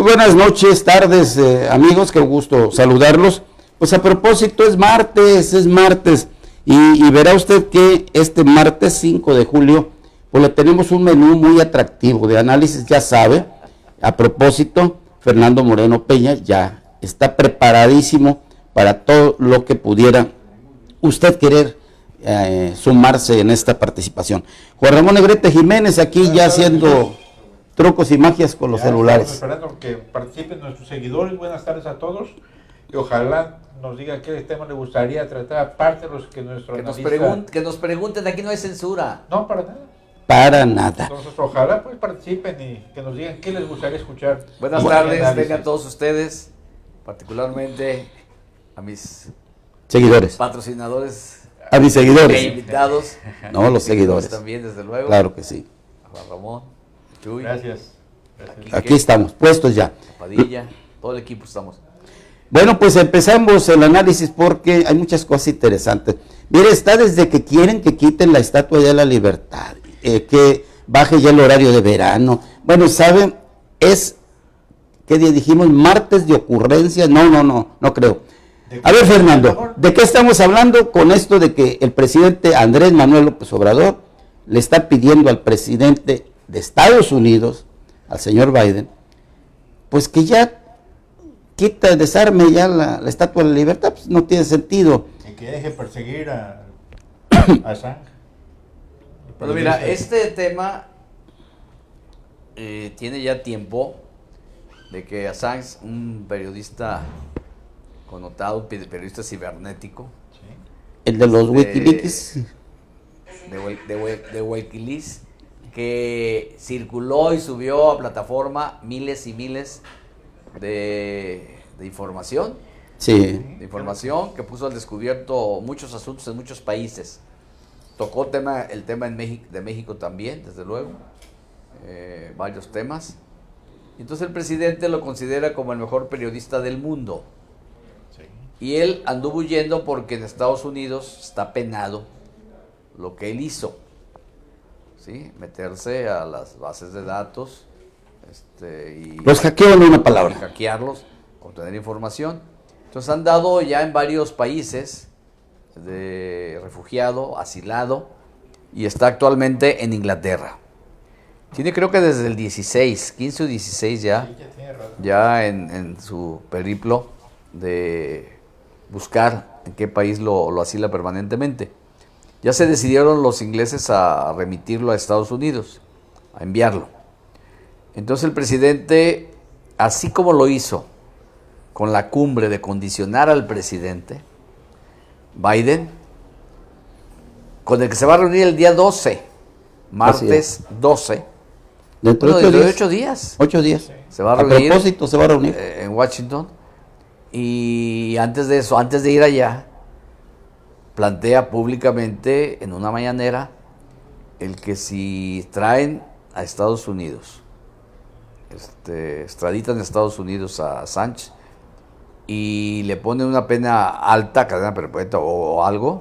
buenas noches, tardes, amigos, qué gusto saludarlos. Pues a propósito, es martes, y verá usted que este martes 5 de julio, pues le tenemos un menú muy atractivo de análisis, ya sabe. A propósito, Fernando Moreno Peña ya está preparadísimo para todo lo que pudiera usted querer sumarse en esta participación. Juan Ramón Negrete Jiménez aquí ya haciendo trucos y magias con los celulares. Estamos esperando que participen nuestros seguidores. Buenas tardes a todos y ojalá nos diga qué tema le gustaría tratar, aparte de los que nuestro que nos pregunten, aquí no hay censura. No, para nada. Para nada. Entonces ojalá pues participen y que nos digan qué les gustaría escuchar. Buenas tardes, vengan todos ustedes, particularmente a mis seguidores, patrocinadores, a mis seguidores e invitados. No, los seguidores también, desde luego. Claro que sí. A Juan Ramón, Chuy. Gracias. Aquí estamos, puestos ya. Padilla, todo el equipo estamos. Bueno, pues empezamos el análisis porque hay muchas cosas interesantes. Mire, está desde que quieren que quiten la Estatua de la Libertad, que baje ya el horario de verano. Bueno, ¿saben? ¿Qué día dijimos? Martes de ocurrencias. No creo. A ver, Fernando, ¿de qué estamos hablando con esto de que el presidente Andrés Manuel López Obrador le está pidiendo al presidente de Estados Unidos, al señor Biden, pues que ya desarme ya la Estatua de la Libertad? Pues no tiene sentido. Y que deje perseguir a Assange. Bueno, mira, este tema tiene ya tiempo de que Assange, un periodista connotado, un periodista cibernético, ¿sí? El de los Wikileaks. De Wikileaks, que circuló y subió a plataforma miles y miles de información. Sí. De información que puso al descubierto muchos asuntos en muchos países. Tocó el tema de México también, desde luego, varios temas. Entonces el presidente lo considera como el mejor periodista del mundo. Sí. Y él anduvo huyendo porque en Estados Unidos está penado lo que él hizo, ¿sí? Meterse a las bases de datos, los hackeó, en una palabra. Hackearlos, obtener información. Entonces han dado ya en varios países de refugiado, asilado, y está actualmente en Inglaterra. Tiene, creo que desde el 15 o 16 ya en su periplo de buscar en qué país lo asila permanentemente. Ya se decidieron los ingleses a remitirlo a Estados Unidos, a enviarlo. Entonces el presidente, así como lo hizo con la cumbre de condicionar al presidente Biden, con el que se va a reunir el día 12, martes 12, dentro de 8 días. 8 días. Se va a reunir. A propósito, se va a reunir en Washington. Y antes de eso, antes de ir allá, plantea públicamente en una mañanera el que si traen a Estados Unidos, extraditan a Estados Unidos a Sánchez y le ponen una pena alta, cadena perpetua o algo,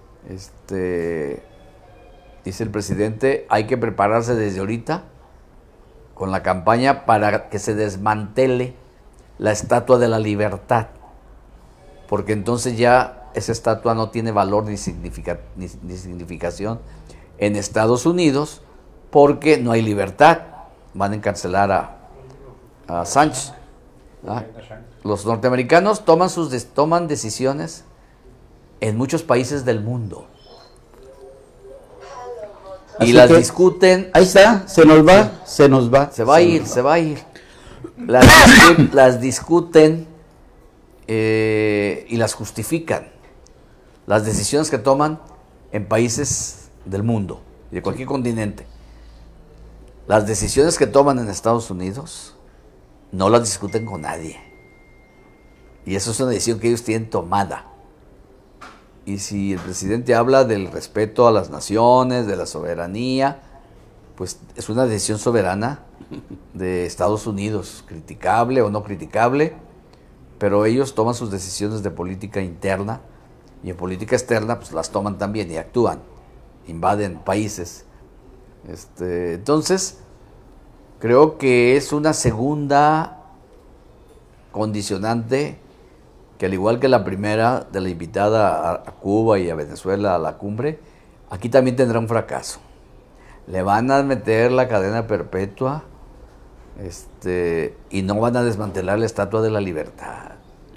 dice el presidente, hay que prepararse desde ahorita con la campaña para que se desmantele la Estatua de la Libertad, porque entonces ya esa estatua no tiene valor ni significación en Estados Unidos, porque no hay libertad. Van a encarcelar a Sánchez. Los norteamericanos toman decisiones en muchos países del mundo. Y las discuten. Ahí está, se nos va. Se va a ir. Las discuten y las justifican. Las decisiones que toman en países del mundo, de cualquier continente. Las decisiones que toman en Estados Unidos no las discuten con nadie. Y eso es una decisión que ellos tienen tomada. Y si el presidente habla del respeto a las naciones, de la soberanía, pues es una decisión soberana de Estados Unidos, criticable o no criticable, pero ellos toman sus decisiones de política interna y en política externa pues las toman también y actúan, invaden países. Entonces creo que es una segunda condicionante que, al igual que la primera de la invitada a Cuba y a Venezuela a la cumbre, aquí también tendrá un fracaso. Le van a meter la cadena perpetua y no van a desmantelar la Estatua de la Libertad.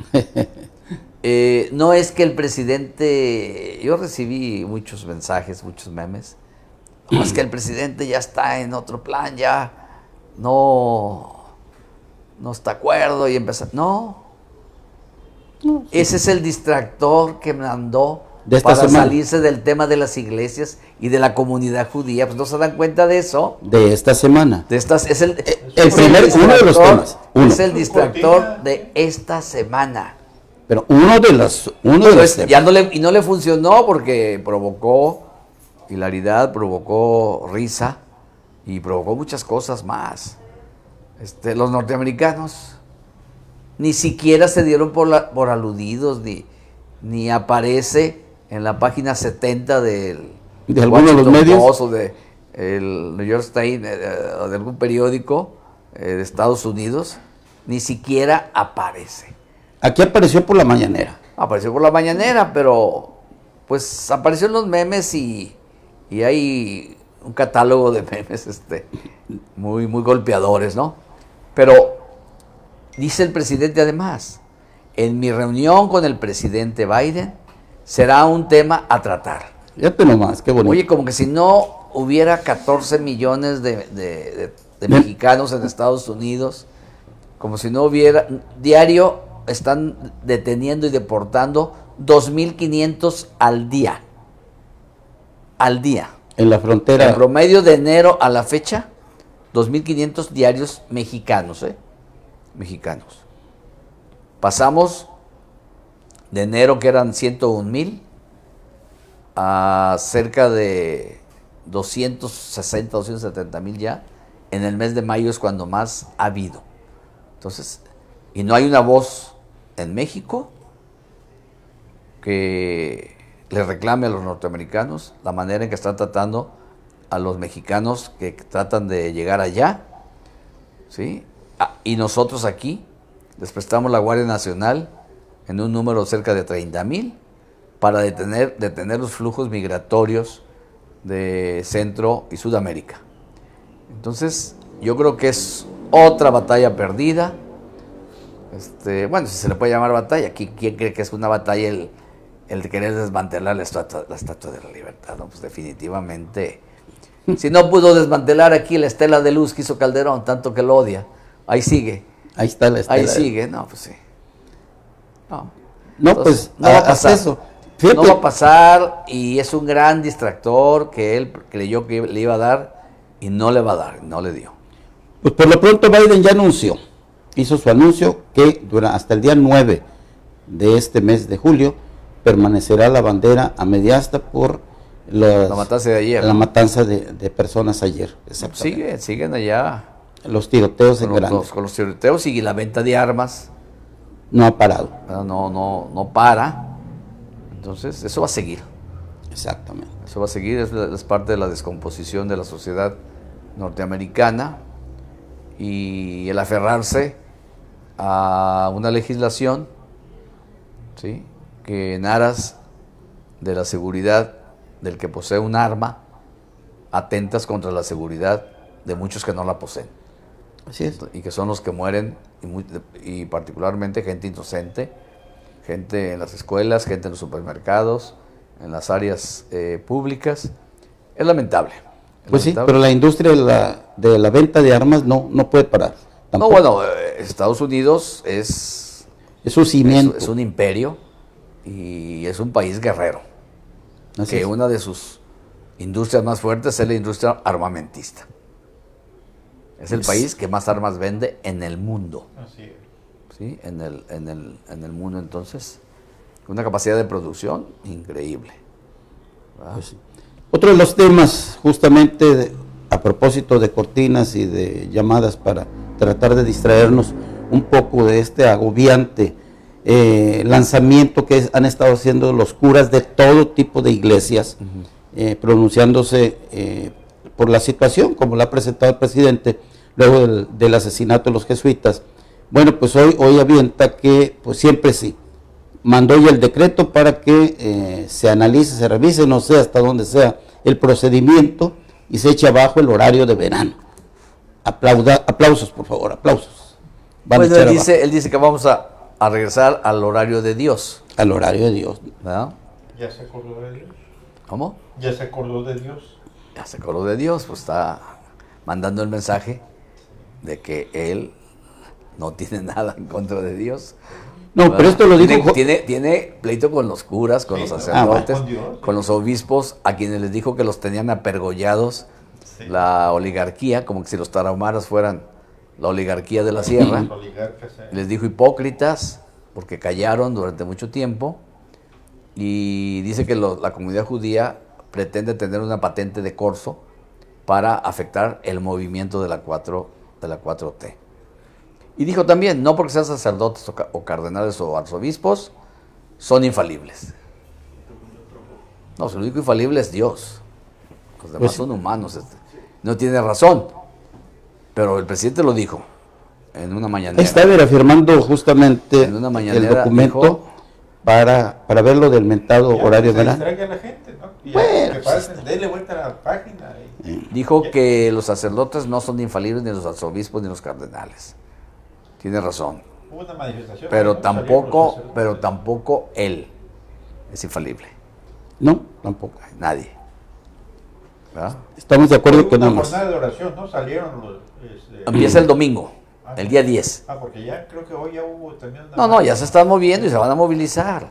No es que el presidente, yo recibí muchos mensajes, muchos memes, no es que el presidente ya está en otro plan, ya no está de acuerdo y empezó. No, ese es el distractor que mandó para salirse del tema de las iglesias y de la comunidad judía. Pues no se dan cuenta de eso. De esta semana. Es el uno de los temas. Es el distractor de esta semana. Pero uno de los temas. Ya no le funcionó porque provocó hilaridad, provocó risa y provocó muchas cosas más. Los norteamericanos ni siquiera se dieron por aludidos, ni aparece en la página 70 de algunos de los medios o de el New York Times o de algún periódico de Estados Unidos, ni siquiera aparece. Aquí apareció por la mañanera. Apareció por la mañanera, pero pues apareció en los memes y hay un catálogo de memes muy, muy golpeadores, ¿no? Pero dice el presidente además, en mi reunión con el presidente Biden será un tema a tratar. Fíjate nomás, qué bonito. Oye, como que si no hubiera 14 millones de mexicanos en Estados Unidos, como si no hubiera, diario están deteniendo y deportando 2.500 al día. Al día. En la frontera. En promedio de enero a la fecha, 2.500 diarios mexicanos, mexicanos. Pasamos de enero, que eran 101,000, a cerca de 260, 270,000 ya. En el mes de mayo es cuando más ha habido. Entonces, y no hay una voz en México que le reclame a los norteamericanos la manera en que están tratando a los mexicanos que tratan de llegar allá, ¿sí? Y nosotros aquí les prestamos la Guardia Nacional en un número cerca de 30,000 para detener los flujos migratorios de Centro y Sudamérica. Entonces, yo creo que es otra batalla perdida. Bueno, si se le puede llamar batalla, ¿quién cree que es una batalla el de querer desmantelar la Estatua de la Libertad? No, pues definitivamente. Si no pudo desmantelar aquí la estela de luz que hizo Calderón, tanto que lo odia, ahí sigue. Ahí está la estela. Ahí sigue, no, pues sí. No, entonces, pues no va a pasar eso. Fíjate. No va a pasar y es un gran distractor que él creyó que le iba a dar y no le va a dar, no le dio. Pues por lo pronto Biden ya hizo su anuncio que hasta el día 9 de este mes de julio permanecerá la bandera a media asta por la matanza de ayer. La matanza de personas ayer. Siguen allá. Los tiroteos en grande. Con los tiroteos y la venta de armas. No ha parado. No para. Entonces, eso va a seguir. Exactamente. Eso va a seguir, es parte de la descomposición de la sociedad norteamericana y el aferrarse a una legislación, ¿sí?, que en aras de la seguridad del que posee un arma, atentas contra la seguridad de muchos que no la poseen. Así es. Y que son los que mueren, y particularmente gente inocente, gente en las escuelas, gente en los supermercados, en las áreas públicas. Es lamentable. Pues lamentable. Sí, pero la industria de la venta de armas no puede parar. Tampoco. No, bueno, Estados Unidos es un cimiento. Es un imperio y es un país guerrero. Así es. Una de sus industrias más fuertes es la industria armamentista. Es el país que más armas vende en el mundo. Así es. ¿Sí? En el mundo, entonces, una capacidad de producción increíble. Pues sí. Otro de los temas, justamente a propósito de cortinas y de llamadas para tratar de distraernos un poco de este agobiante lanzamiento que han estado haciendo los curas de todo tipo de iglesias, pronunciándose por la situación, como la ha presentado el presidente luego del asesinato de los jesuitas. Bueno, pues hoy avienta que pues siempre sí. Mandó ya el decreto para que se analice, se revise, no sé hasta dónde sea el procedimiento y se eche abajo el horario de verano. Aplausos, por favor, aplausos. Bueno, él dice que vamos a regresar al horario de Dios. Al horario de Dios. ¿Verdad? ¿Ya se acordó de Dios? ¿Cómo? ¿Ya se acordó de Dios? Ya se acordó de Dios, pues está mandando el mensaje de que él no tiene nada en contra de Dios. No, ¿verdad? Pero esto lo dijo... Tiene pleito con los curas, con los sacerdotes, bueno. con los obispos, a quienes les dijo que los tenían apergollados la oligarquía, como que si los tarahumaras fueran la oligarquía de la sierra. Les dijo hipócritas, porque callaron durante mucho tiempo, y dice que la comunidad judía pretende tener una patente de corso para afectar el movimiento de la 4T. Y dijo también, no porque sean sacerdotes o cardenales o arzobispos, son infalibles. No, el único infalible es Dios. Los demás son humanos. No tiene razón. Pero el presidente lo dijo en una mañanera. Está afirmando justamente en una el documento dijo, para ver lo del mentado horario de verano. A la gente, ¿no? Y bueno, que pasen, denle vuelta a la página. Dijo que los sacerdotes no son infalibles, ni los arzobispos, ni los cardenales. Tiene razón. Hubo una manifestación. Pero tampoco él es infalible. No, tampoco. Nadie. ¿Verdad? Estamos de acuerdo con una ambos. jornada de oración, ¿no? Salieron los... Empieza el domingo, el día 10. Porque ya creo que hoy ya hubo también una... No, ya se están moviendo y se van a movilizar.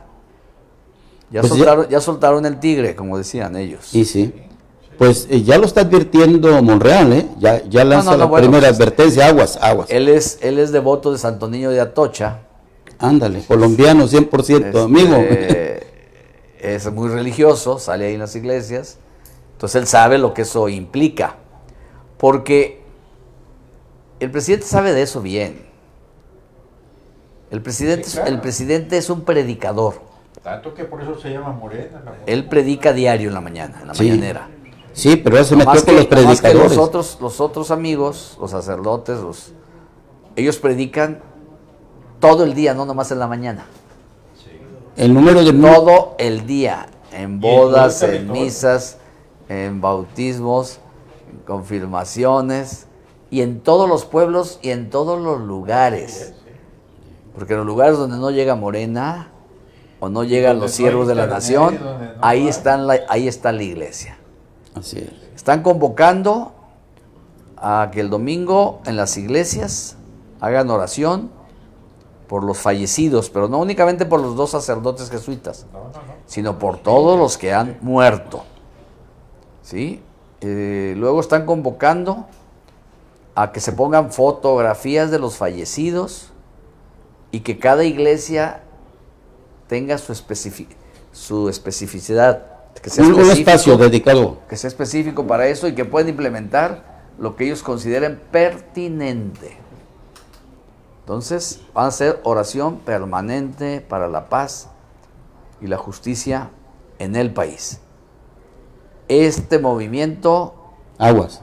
Ya soltaron el tigre, como decían ellos. Y sí. Pues ya lo está advirtiendo Monreal, ¿eh? Ya lanza la primera advertencia, aguas. Él es devoto de Santo Niño de Atocha. Ándale, colombiano 100%, amigo. Es muy religioso, sale ahí en las iglesias. Entonces él sabe lo que eso implica. Porque el presidente sabe de eso bien. El presidente es un predicador. Tanto que por eso se llama Morena. Él predica diario en la mañana, en la mañanera. Sí, pero él se metió con los predicadores. Que los otros amigos, los sacerdotes, ellos predican todo el día, no nomás en la mañana. Sí. El número de... Todo el día, en bodas, en misas, en bautismos, en confirmaciones, y en todos los pueblos y en todos los lugares. Porque en los lugares donde no llega Morena, o no llegan los siervos de la nación, ahí está la iglesia. Así es. Están convocando a que el domingo en las iglesias hagan oración por los fallecidos, pero no únicamente por los 2 sacerdotes jesuitas, sino por todos los que han muerto. ¿Sí? Luego están convocando a que se pongan fotografías de los fallecidos y que cada iglesia tenga su especificidad. Que sea un espacio dedicado. Que sea específico para eso y que puedan implementar lo que ellos consideren pertinente. Entonces, van a hacer oración permanente para la paz y la justicia en el país. Este movimiento... Aguas.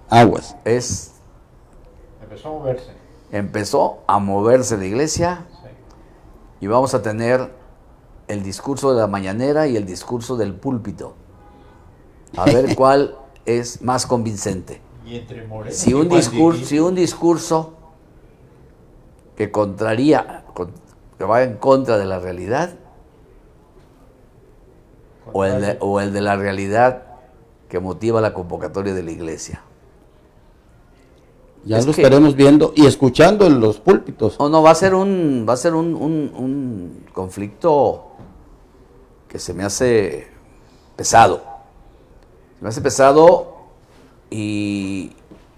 Empezó a moverse la iglesia, sí. Y vamos a tener el discurso de la mañanera y el discurso del púlpito. A ver cuál es más convincente. Y entre Morena, si un discurso que que va en contra de la realidad, o el de la realidad que motiva la convocatoria de la iglesia. Ya lo estaremos viendo y escuchando en los púlpitos. No, va a ser un conflicto que se me hace pesado. Se me hace pesado y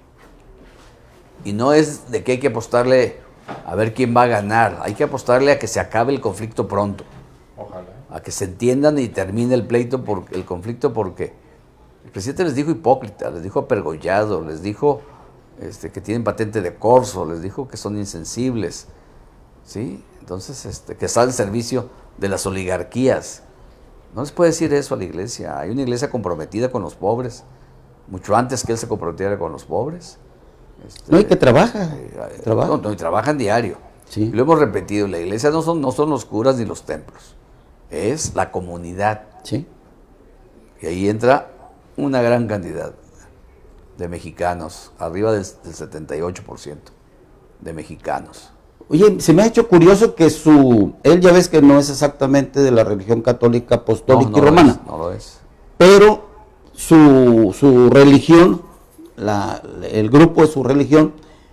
no es de que hay que apostarle a ver quién va a ganar. Hay que apostarle a que se acabe el conflicto pronto. Ojalá. A que se entiendan y termine el conflicto, porque el presidente les dijo hipócrita, les dijo apergollado, les dijo que tienen patente de corso, les dijo que son insensibles, ¿sí? Entonces, que están al servicio de las oligarquías. No les puede decir eso a la iglesia. Hay una iglesia comprometida con los pobres, mucho antes que él se comprometiera con los pobres. No, y que trabaja. No, y trabajan diario. Sí. Y lo hemos repetido, la iglesia no son los curas ni los templos, es la comunidad. Sí. Y ahí entra una gran cantidad de mexicanos, arriba del 78% de mexicanos. Oye, se me ha hecho curioso que él ya ves que no es exactamente de la religión católica, apostólica y romana, No lo es. pero su religión, el grupo de su religión,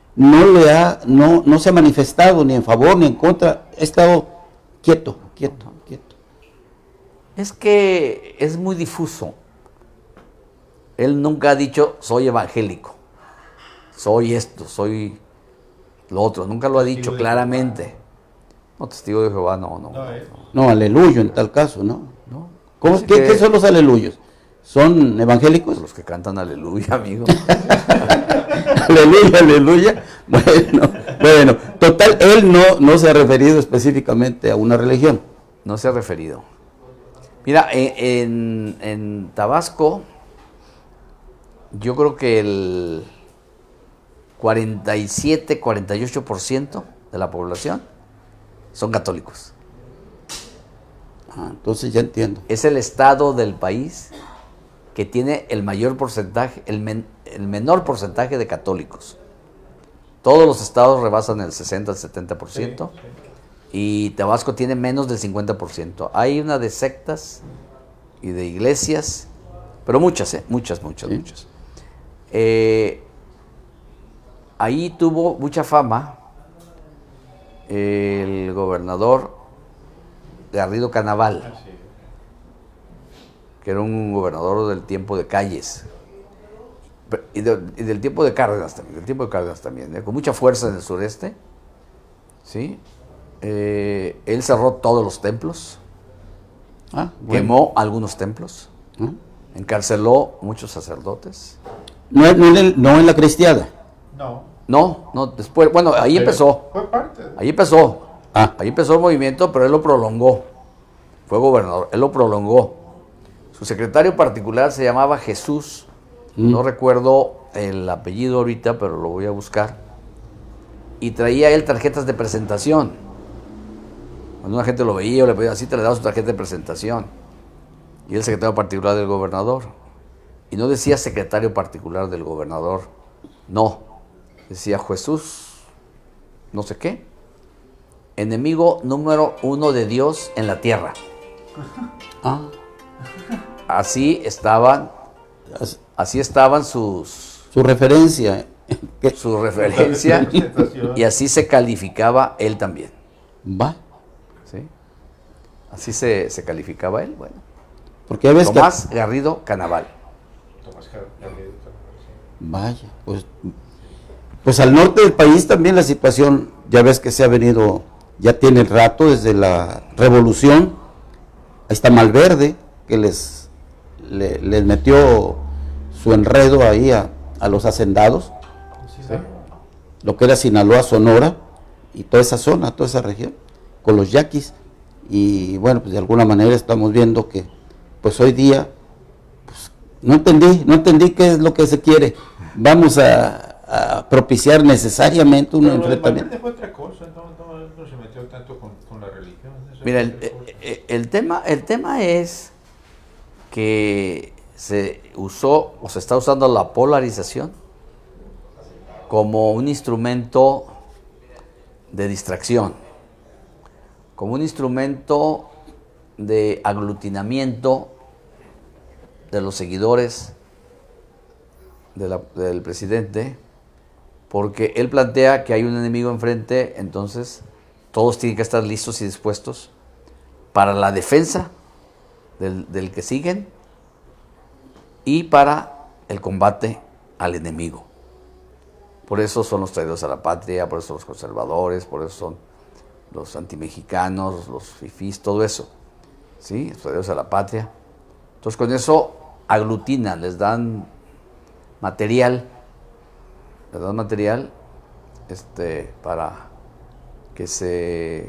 no se ha manifestado ni en favor ni en contra, ha estado quieto. Es que es muy difuso. Él nunca ha dicho, soy evangélico, soy esto, soy lo otro. Nunca lo ha dicho claramente. No, testigo de Jehová, no. No, aleluyo en tal caso, ¿no? No. ¿Qué son los aleluyos? ¿Son evangélicos? Los que cantan aleluya, amigo. Aleluya. Bueno, total, él no se ha referido específicamente a una religión. No se ha referido. Mira, en Tabasco, yo creo que el 47-48% de la población son católicos. Entonces ya entiendo. Es el estado del país que tiene el mayor porcentaje, el menor porcentaje de católicos. Todos los estados rebasan el 60 al 70%. Sí. Y Tabasco tiene menos del 50%. Hay una de sectas y de iglesias, pero muchas. Ahí tuvo mucha fama el gobernador Garrido Canaval, que era un gobernador del tiempo de Calles y del tiempo de Cárdenas también, con mucha fuerza en el sureste, ¿sí? Él cerró todos los templos, quemó algunos templos, encarceló muchos sacerdotes. No en la cristiada. No, después, bueno, ahí empezó. Fue parte. Ahí empezó. Ahí empezó el movimiento, pero él lo prolongó. Fue gobernador, él lo prolongó. Su secretario particular se llamaba Jesús. No recuerdo el apellido ahorita, pero lo voy a buscar. Y traía él tarjetas de presentación. Cuando una gente lo veía o le pedía así, te le daba su tarjeta de presentación. Y el secretario particular del gobernador. Y no decía secretario particular del gobernador. No. Decía Jesús, no sé qué. Enemigo número 1 de Dios en la tierra. Así estaban sus... Su referencia. Su referencia. Y así se calificaba él también. Va. ¿Sí? Así se calificaba él, bueno. Porque ves Tomás Garrido Canaval. Vaya, pues al norte del país también la situación, ya ves que se ha venido, ya tiene rato desde la revolución. Ahí está Malverde, que les metió su enredo ahí a los hacendados, ¿sí? Lo que era Sinaloa, Sonora, y toda esa zona, toda esa región, con los yaquis. Y bueno, pues de alguna manera estamos viendo que, pues hoy día, pues, no entendí qué es lo que se quiere. Vamos a propiciar necesariamente un enfrentamiento. Fue otra cosa, no se metió tanto con la religión. Mira, el tema es que se usó o se está usando la polarización como un instrumento de distracción, como un instrumento de aglutinamiento de los seguidores del presidente, porque él plantea que hay un enemigo enfrente, entonces todos tienen que estar listos y dispuestos para la defensa del que siguen y para el combate al enemigo. Por eso son los traidores a la patria, por eso son los conservadores, por eso son los antimexicanos, los fifís, todo eso, ¿sí? Los traidores a la patria. Entonces con eso aglutinan, les dan material para que se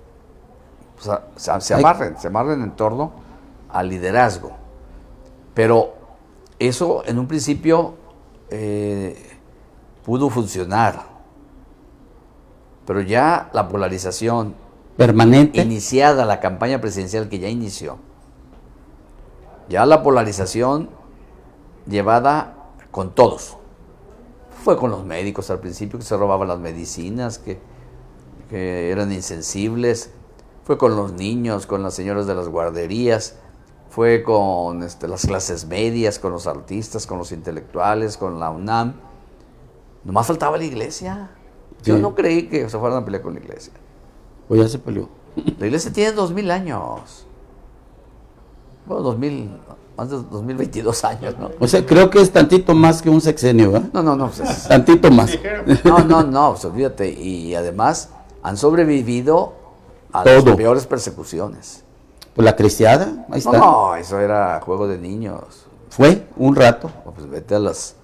amarren en torno al liderazgo. Pero eso en un principio pudo funcionar. Pero ya la polarización Permanente. iniciada, la campaña presidencial que ya inició, ya la polarización llevada con todos. Fue con los médicos al principio, que se robaban las medicinas, que eran insensibles. Fue con los niños, con las señoras de las guarderías. Fue con las clases medias, con los artistas, con los intelectuales, con la UNAM. Nomás faltaba la iglesia. Yo Sí. no creí que se fueran a pelear con la iglesia. Pues ya se peleó. La iglesia tiene 2000 años. Bueno, 2000, más de 2022 años, ¿no? O sea, creo que es tantito más que un sexenio, ¿verdad? No, pues es- Tantito más. no, pues olvídate. Y además han sobrevivido a Todo. las peores persecuciones. Pues la cristiada, ahí está. No, eso era juego de niños. Fue un rato, No, pues vete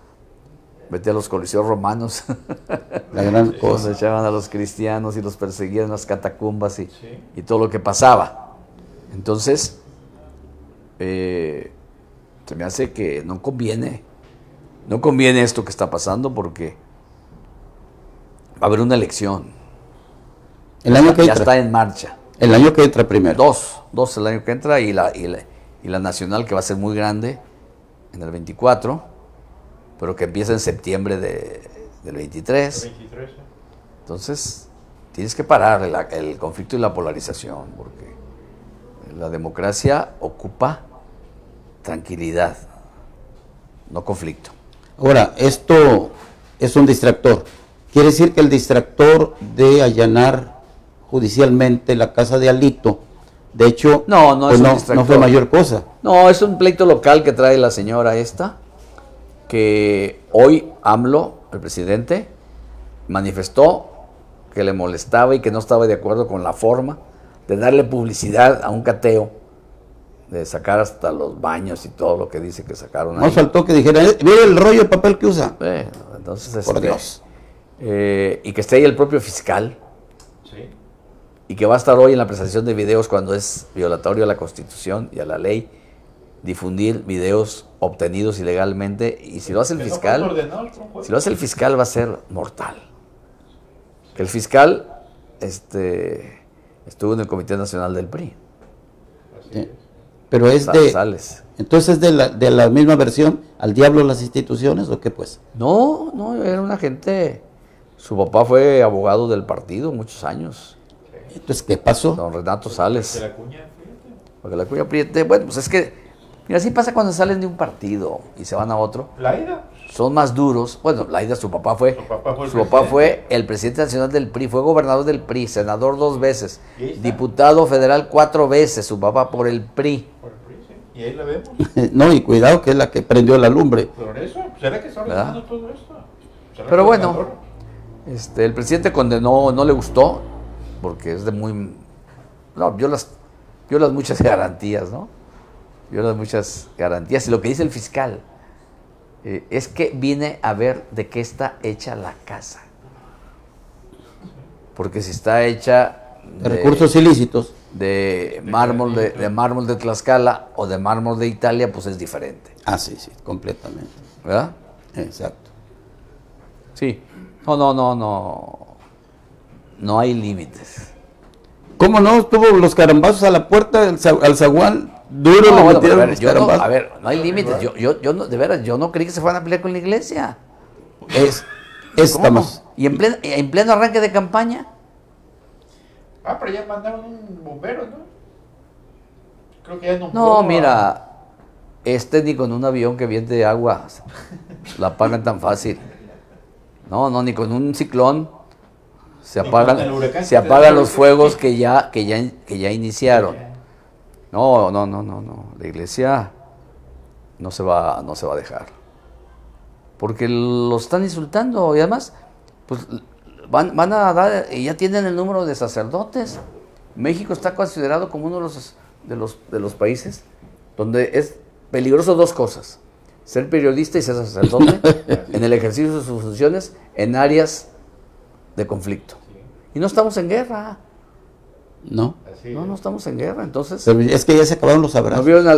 a los coliseos romanos. la gran Se cosa. echaban a los cristianos y los perseguían en las catacumbas y, Sí. y todo lo que pasaba. Entonces, se me hace que no conviene esto que está pasando, porque va a haber una elección. El año que Ya entra. está en marcha. El año que entra primero. Dos el año que entra, y la nacional, que va a ser muy grande en el 24, pero que empieza en septiembre del 23. 23, Entonces, tienes que parar el conflicto y la polarización, porque la democracia ocupa tranquilidad, no conflicto. Ahora, esto es un distractor. Quiere decir que el distractor de allanar judicialmente la casa de Alito, de hecho, No pues es un no distractor. fue mayor cosa. No, es un pleito local que trae la señora esta, que hoy AMLO, el presidente, manifestó que le molestaba y que no estaba de acuerdo con la forma de darle publicidad a un cateo, de sacar hasta los baños y todo lo que dice que sacaron ahí. No faltó que dijera, mire el rollo de papel que usa. Bueno, entonces, Por Dios. y que esté ahí el propio fiscal, sí. y que va a estar hoy en la presentación de videos, cuando es violatorio a la Constitución y a la ley difundir videos obtenidos ilegalmente, y si lo hace el Que no fiscal, fueron ordenados por un juez. si lo hace el fiscal va a ser mortal. Que el fiscal estuvo en el Comité Nacional del PRI. Así Sí. es. Pero es de, Sales. entonces es de la misma versión, al diablo las instituciones, ¿o qué pues? No, era una gente. Su papá fue abogado del partido muchos años, Entonces, ¿qué pasó? don Renato De Sales. la cuña, fíjate. Porque la cuña apriete. Bueno, pues es que, mira, así pasa cuando salen de un partido y se van a otro. Laida. Son más duros. Bueno, Laida, su papá fue. Su papá fue el Su papá presidente. fue el presidente nacional del PRI, fue gobernador del PRI, senador 2 veces, Y ahí está. diputado federal 4 veces, su papá por el PRI. Por el PRI, sí. Y ahí la vemos. No, y cuidado que es la que prendió la lumbre. Por eso, ¿será que está ¿Verdad? ordenando todo esto? ¿Será Pero que bueno, gobernador? el presidente condenó, no le gustó, porque es de muy... No, viola muchas garantías, ¿no? Viola muchas garantías. Y lo que dice el fiscal es que viene a ver de qué está hecha la casa. Porque si está hecha De recursos ilícitos. de mármol de mármol de Tlaxcala o de mármol de Italia, pues es diferente, Ah, sí, completamente. ¿verdad? Exacto. Sí. No hay límites. ¿Cómo no? Tuvo los carambazos a la puerta, al zaguán, duro No, le bueno, metieron pero a ver, los yo no, carambazos. a ver, no hay límites. Yo no, de veras, yo no creí que se fueran a pelear con la iglesia. ¿Cómo Estamos. no? Y en pleno arranque de campaña. Ah, pero ya mandaron un bombero, ¿no? Creo que ya no. No, mira, ni con un avión que viene agua la apagan tan fácil. No, ni con un ciclón se Ni con el apagan, huracán se que te apagan da- los fuegos que ya iniciaron. No. La iglesia no se va a dejar. Porque lo están insultando y además, pues van a dar, y ya tienen el número de sacerdotes. México está considerado como uno de los países donde es peligroso dos cosas: ser periodista y ser sacerdote en el ejercicio de sus funciones en áreas de conflicto. Y no estamos en guerra. No. Así No estamos en guerra. Entonces, Pero es que ya se acabaron los ¿no abrazos. vieron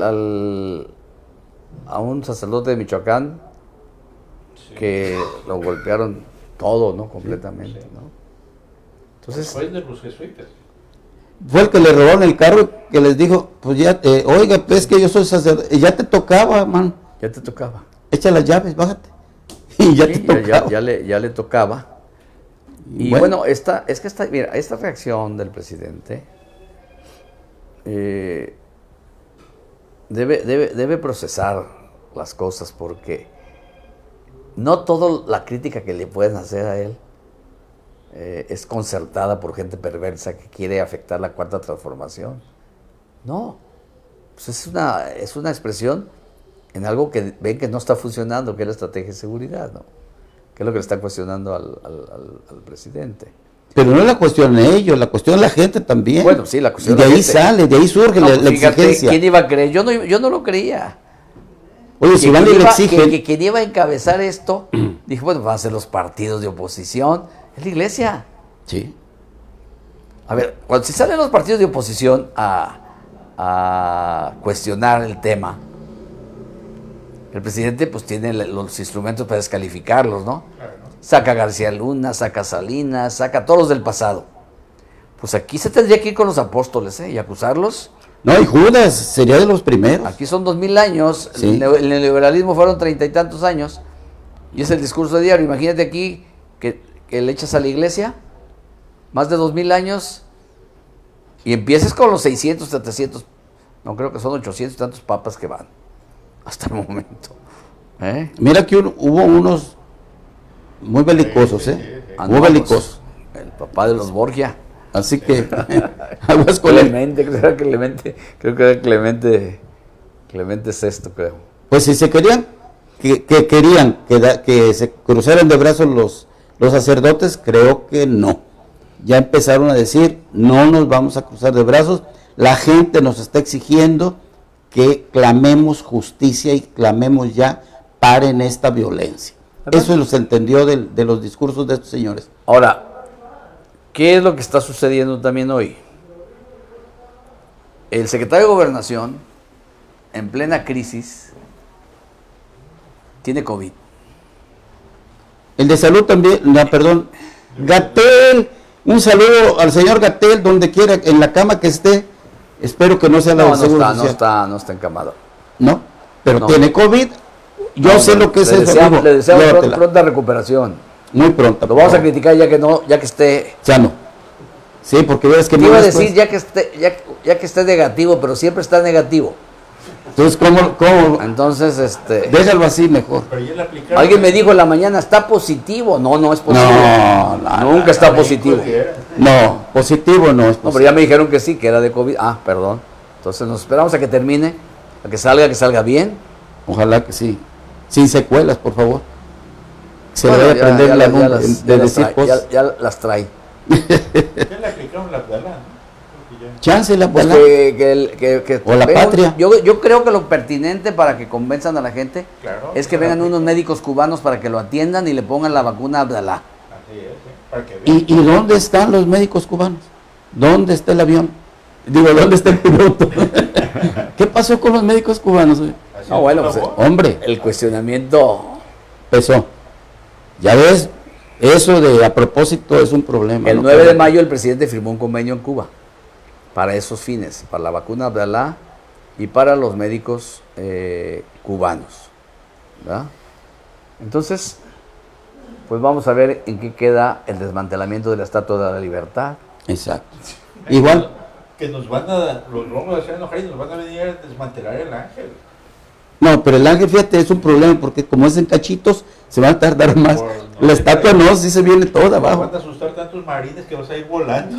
a un sacerdote de Michoacán que lo golpearon todo, ¿no? Completamente, ¿no? Entonces, Fue de los jesuitas. Fue el que le robaron el carro, que les dijo, pues ya, oiga, pues que yo soy sacerdote, ya te tocaba, man, ya te tocaba. echa las llaves, bájate. Y ya Sí, te tocaba. ya le tocaba. Y bueno, esta reacción del presidente debe procesar las cosas, porque no toda la crítica que le pueden hacer a él es concertada por gente perversa que quiere afectar la cuarta transformación. No, pues es una expresión en algo que ven que no está funcionando, que es la estrategia de seguridad, ¿no? Que es lo que le están cuestionando al presidente. Pero no la cuestión ellos, la cuestión la gente también. Bueno, sí, la cuestión de de la ahí gente. sale, de ahí surge No, la pues fíjate, exigencia. ¿quién iba a creer? Yo no lo creía. Oye, si van y le exigen. Que quien iba a encabezar esto, dije, bueno, van a ser los partidos de oposición, es la iglesia. Sí. A ver, cuando si salen los partidos de oposición a cuestionar el tema, el presidente pues tiene los instrumentos para descalificarlos, ¿no? Claro. Saca a García Luna, saca a Salinas, saca a todos los del pasado. Pues aquí se tendría que ir con los apóstoles, y acusarlos. No, y Judas sería de los primeros. Aquí son 2000 años, Sí. el neoliberalismo fueron 30 y tantos años, y es el discurso diario. Imagínate aquí que le echas a la iglesia, más de 2000 años, y empieces con los 600, 700, no creo que son 800 y tantos papas que van, hasta el momento. Mira que hubo unos muy belicosos, Muy No, belicosos. pues, el papá de los Borgia. Así que, aguas con él. Clemente, creo que era Clemente VI, creo. Pues si se querían, que se cruzaran de brazos los sacerdotes, creo que no. Ya empezaron a decir, no nos vamos a cruzar de brazos, la gente nos está exigiendo que clamemos justicia y clamemos ya, paren esta violencia. Eso se entendió de los discursos de estos señores. Ahora, ¿qué es lo que está sucediendo también hoy? El secretario de Gobernación, en plena crisis, tiene COVID. El de salud también, perdón, Gatell, un saludo al señor Gatell, donde quiera, en la cama que esté, espero que no sea la del Seguro Social. No está encamado. No, pero No. tiene COVID, yo sé lo que es eso. amigo. Le deseamos Llévatela. pronta recuperación. Muy pronto. Lo vamos a criticar ya que esté. Sano. Sí, porque ves que Te iba a después- decir ya que esté negativo, pero siempre está negativo. Entonces, ¿cómo? Entonces, Déjalo así mejor. Pero ya le aplicaron. alguien me dijo en la mañana, está positivo. No es positivo. No, Nunca está positivo. no, positivo no es No, pero positivo. ya me dijeron que sí, que era de COVID. Ah, perdón. Entonces nos esperamos a que termine, a que salga bien. Ojalá que sí. Sin secuelas, por favor. Se Bueno, le vaya a aprender la ya luna las- de ya las decir trae, cosas. ya las trae. Ya le aplicaron la Abdalá, ¿no? Creo que ya. Chance la Pues bola. que O la vengan- patria. Yo creo que lo pertinente para que convenzan a la gente Claro, es que para vengan que- unos médicos cubanos para que lo atiendan y le pongan la vacuna Abdalá. Así es, para que vean. ¿Y dónde están los médicos cubanos? ¿Dónde está el avión? Digo, ¿dónde está el piloto? ¿Qué pasó con los médicos cubanos? Así No, es, bueno, por pues, favor. Hombre, El cuestionamiento. pesó. Ya ves, eso de a propósito es un problema. El ¿no? 9 de mayo el presidente firmó un convenio en Cuba para esos fines, para la vacuna Abdalá y para los médicos cubanos, ¿verdad? Entonces, pues vamos a ver en qué queda el desmantelamiento de la Estatua de la Libertad. Exacto. Igual, Que nos van los lomos de hacer enojar y nos van a venir a desmantelar el ángel. no, pero el ángel, fíjate, es un problema porque como es en cachitos, se van a tardar más. Por- no, La estatua no, sí se viene toda Nos abajo. van a asustar tantos marines que vas a ir volando.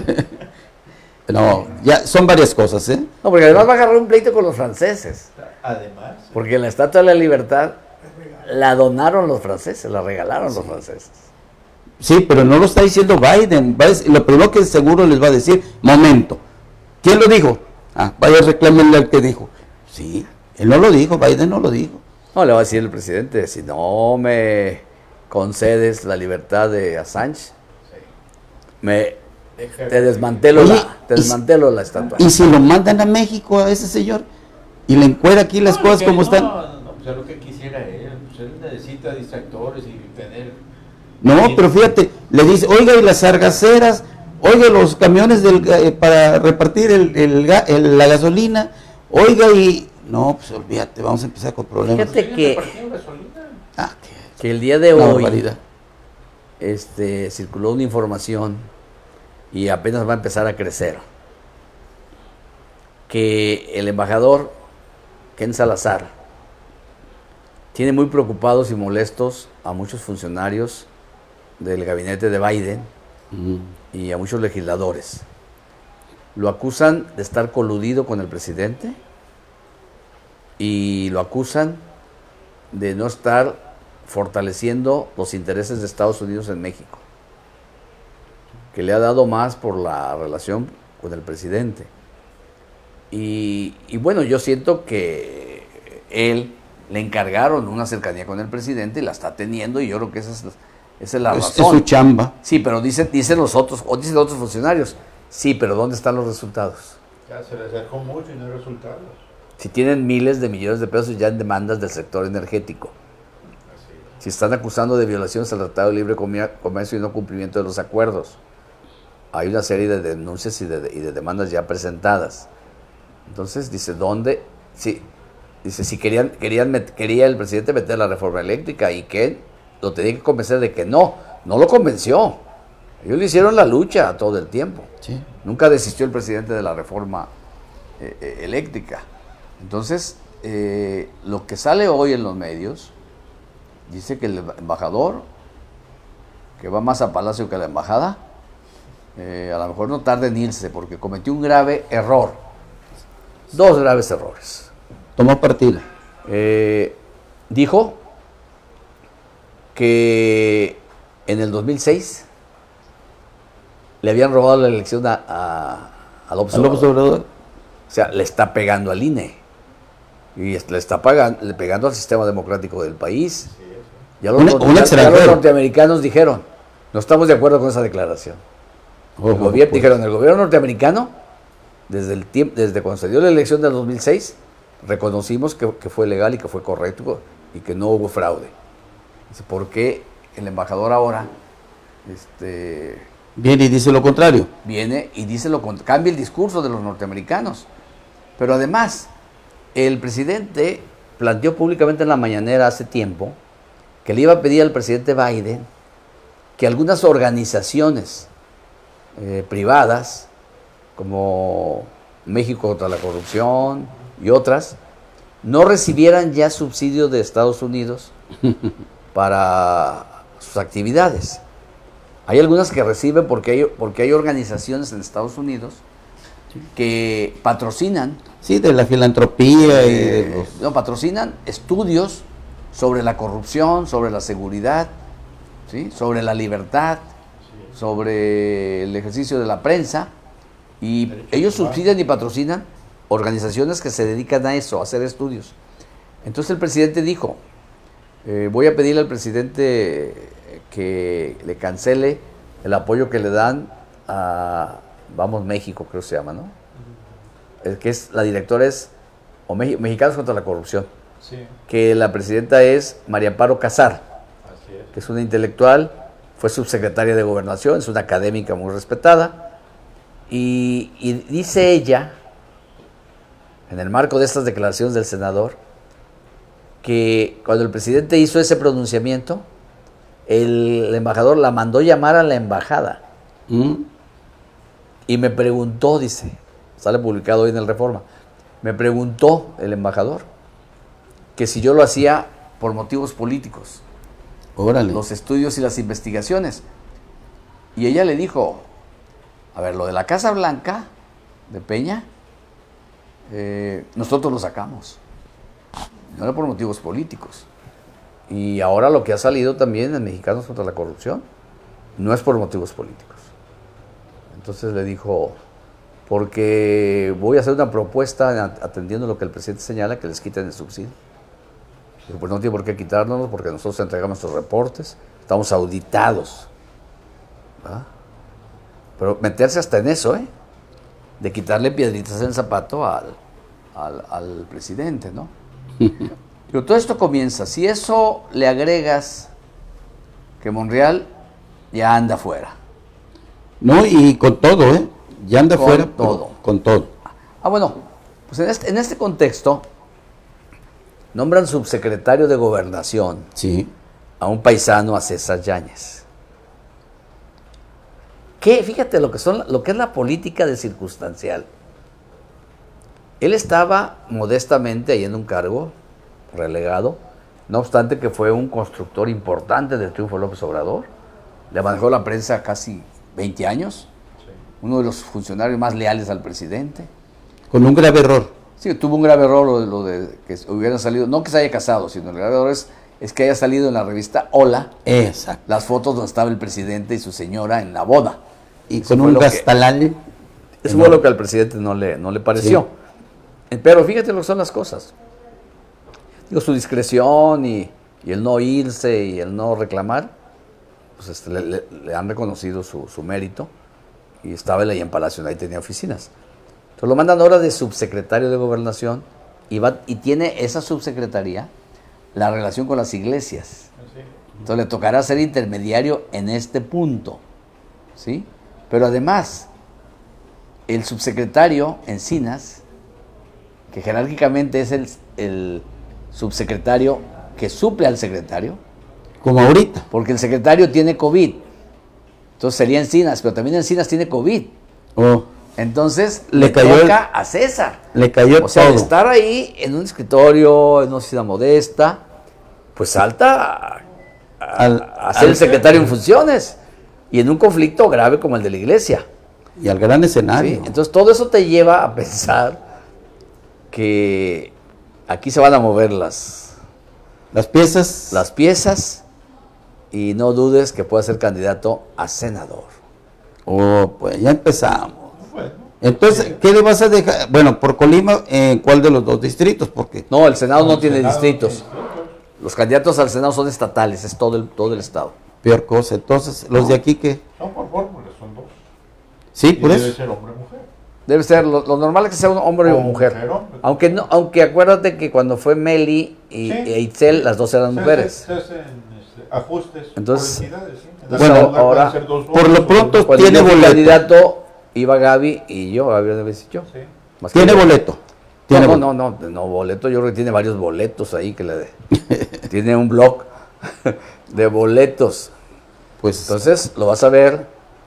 No, ya son varias cosas, ¿eh? No, porque además va a agarrar un pleito con los franceses, Además, porque la Estatua de la Libertad la donaron los franceses, la regalaron los franceses. Sí, pero no lo está diciendo Biden. Lo primero que seguro les va a decir, momento, ¿quién lo dijo? Ah, vaya, reclámenle al que dijo. Sí, él no lo dijo, Biden no lo dijo. No, le va a decir el presidente, si no me concedes la libertad de Assange, te desmantelo, Oye, te desmantelo la estatua. Y si lo mandan a México a ese señor y le encuera aquí las cosas como están. No, pues es lo que quisiera él. Pues él necesita distractores y tener. No, pero fíjate, le dice, oiga, y las sargaceras, oiga, los camiones para repartir la gasolina, oiga, y no, pues olvídate, vamos a empezar con problemas. Fíjate que Ah, el día de una hoy barbaridad. circuló una información y apenas va a empezar a crecer, que el embajador Ken Salazar tiene muy preocupados y molestos a muchos funcionarios del gabinete de Biden y a muchos legisladores. Lo acusan de estar coludido con el presidente y lo acusan de no estar fortaleciendo los intereses de Estados Unidos en México, que le ha dado más por la relación con el presidente. Y bueno, yo siento que él le encargaron una cercanía con el presidente y la está teniendo, y yo creo que esa es la razón. Es su chamba. Sí, pero dicen los otros funcionarios, sí, pero ¿dónde están los resultados? Ya se le acercó mucho y no hay resultados. Si tienen miles de millones de pesos ya en demandas del sector energético. Si están acusando de violaciones al Tratado de Libre Comercio y no cumplimiento de los acuerdos. Hay una serie de denuncias y de demandas ya presentadas. Entonces, dice, ¿dónde? Sí, dice, si quería el presidente meter la reforma eléctrica, y que lo tenía que convencer de que no lo convenció. Ellos le hicieron la lucha todo el tiempo. Sí. Nunca desistió el presidente de la reforma eléctrica. Entonces, lo que sale hoy en los medios dice que el embajador, que va más a Palacio que a la embajada, a lo mejor no tarde en irse porque cometió un grave error. 2 graves errores. Tomó partida. Dijo que en el 2006 le habían robado la elección a López Obrador. O sea, le está pegando al INE. Y le está pegando al sistema democrático del país. Ya los norteamericanos dijeron, no estamos de acuerdo con esa declaración. Dijeron, el gobierno norteamericano, desde cuando se dio la elección del 2006, reconocimos que fue legal y que fue correcto y que no hubo fraude. Dice, ¿por qué el embajador ahora viene y dice lo contrario? Viene y dice cambia el discurso de los norteamericanos. Pero además, el presidente planteó públicamente en la mañanera hace tiempo que le iba a pedir al presidente Biden que algunas organizaciones privadas, como México contra la Corrupción y otras, no recibieran ya subsidio de Estados Unidos para sus actividades. Hay algunas que reciben porque hay organizaciones en Estados Unidos que patrocinan. Sí, de la filantropía no, patrocinan estudios sobre la corrupción, sobre la seguridad, ¿sí? Sobre la libertad, sobre el ejercicio de la prensa, y ellos subsidian y patrocinan organizaciones que se dedican a eso, a hacer estudios. Entonces el presidente dijo, voy a pedirle al presidente que le cancele el apoyo que le dan a Vamos México, creo que se llama, ¿no? La directora es Mexicanos contra la Corrupción. Sí. Que la presidenta es María Amparo Casar, que es una intelectual, fue subsecretaria de Gobernación, es una académica muy respetada, y dice ella, en el marco de estas declaraciones del senador, que cuando el presidente hizo ese pronunciamiento, el embajador la mandó llamar a la embajada, y me preguntó, dice, sale publicado hoy en el Reforma, me preguntó el embajador que si yo lo hacía por motivos políticos. Órale. Los estudios y las investigaciones. Y ella le dijo, a ver, lo de la Casa Blanca de Peña, nosotros lo sacamos. No era por motivos políticos. Y ahora lo que ha salido también en Mexicanos contra la Corrupción no es por motivos políticos. Entonces le dijo, porque voy a hacer una propuesta atendiendo lo que el presidente señala, que les quiten el subsidio. Dijo, pues no tiene por qué quitárnoslo porque nosotros entregamos nuestros reportes, estamos auditados. ¿Verdad? Pero meterse hasta en eso, de quitarle piedritas en el zapato al presidente, ¿no? Pero todo esto comienza, si eso le agregas que Monreal ya anda fuera. No, y con todo, ¿eh? Ya anda Con fuera todo. con todo. Bueno, pues en este contexto, nombran subsecretario de Gobernación Sí. a un paisano, a César Yáñez. Que fíjate lo que es la política de circunstancial. Él estaba modestamente ahí en un cargo relegado, no obstante que fue un constructor importante del triunfo de López Obrador. Le manejó la prensa casi 20 años, uno de los funcionarios más leales al presidente. Con un grave error. Sí, tuvo un grave error lo de que hubieran salido, no que se haya casado, sino el grave error es que haya salido en la revista Hola Exacto. las fotos donde estaba el presidente y su señora en la boda. Y Eso con fue un lo que- gastalán. Eso fue lo que al presidente no le pareció. Pero fíjate lo que son las cosas. Digo, su discreción y el no irse y el no reclamar, pues le han reconocido su mérito. Y estaba él ahí en Palacio, ahí tenía oficinas. Entonces lo mandan ahora de subsecretario de Gobernación y tiene esa subsecretaría la relación con las iglesias. Entonces le tocará ser intermediario en este punto, ¿sí? Pero además, el subsecretario Encinas, que jerárquicamente es el subsecretario que suple al secretario, Como ahorita. porque el secretario tiene COVID. Entonces sería Encinas, pero también Encinas tiene COVID. Oh, Entonces Le le cayó toca a César. le cayó O sea, todo. de estar ahí en un escritorio, en una oficina modesta, pues salta a ser el secretario en funciones y en un conflicto grave como el de la iglesia. Y al gran escenario. ¿Sí? Entonces todo eso te lleva a pensar que aquí se van a mover las Las piezas. piezas y no dudes que pueda ser candidato a senador. Oh, pues ya empezamos. Bueno, Entonces, ¿qué le vas a dejar? Bueno, por Colima, ¿en cuál de los dos distritos? Porque No, el Senado no tiene Senado, distritos. Los candidatos al Senado son estatales, es todo el Estado. peor cosa. Entonces, los de aquí, ¿qué? son por fórmula, son dos. Sí, Y por debe eso. ser hombre-mujer. Debe ser, lo normal es que sea un hombre o mujer. Hombre. Aunque acuérdate que cuando fue Meli Sí. e Itzel, las dos eran mujeres. Se hacen ajustes. Entonces, por entidades, ¿sí? En bueno, algún lugar ahora, pueden ser dos por lo votos, pronto, o- Cuando tiene yo fui boleto. candidato, iba Gaby y yo, Gaby debe ser yo. Sí. Más que Tiene yo. boleto. Tiene No, boleto. no, boleto, yo creo que tiene varios boletos ahí que le tiene un blog de boletos. Pues, Entonces lo vas a ver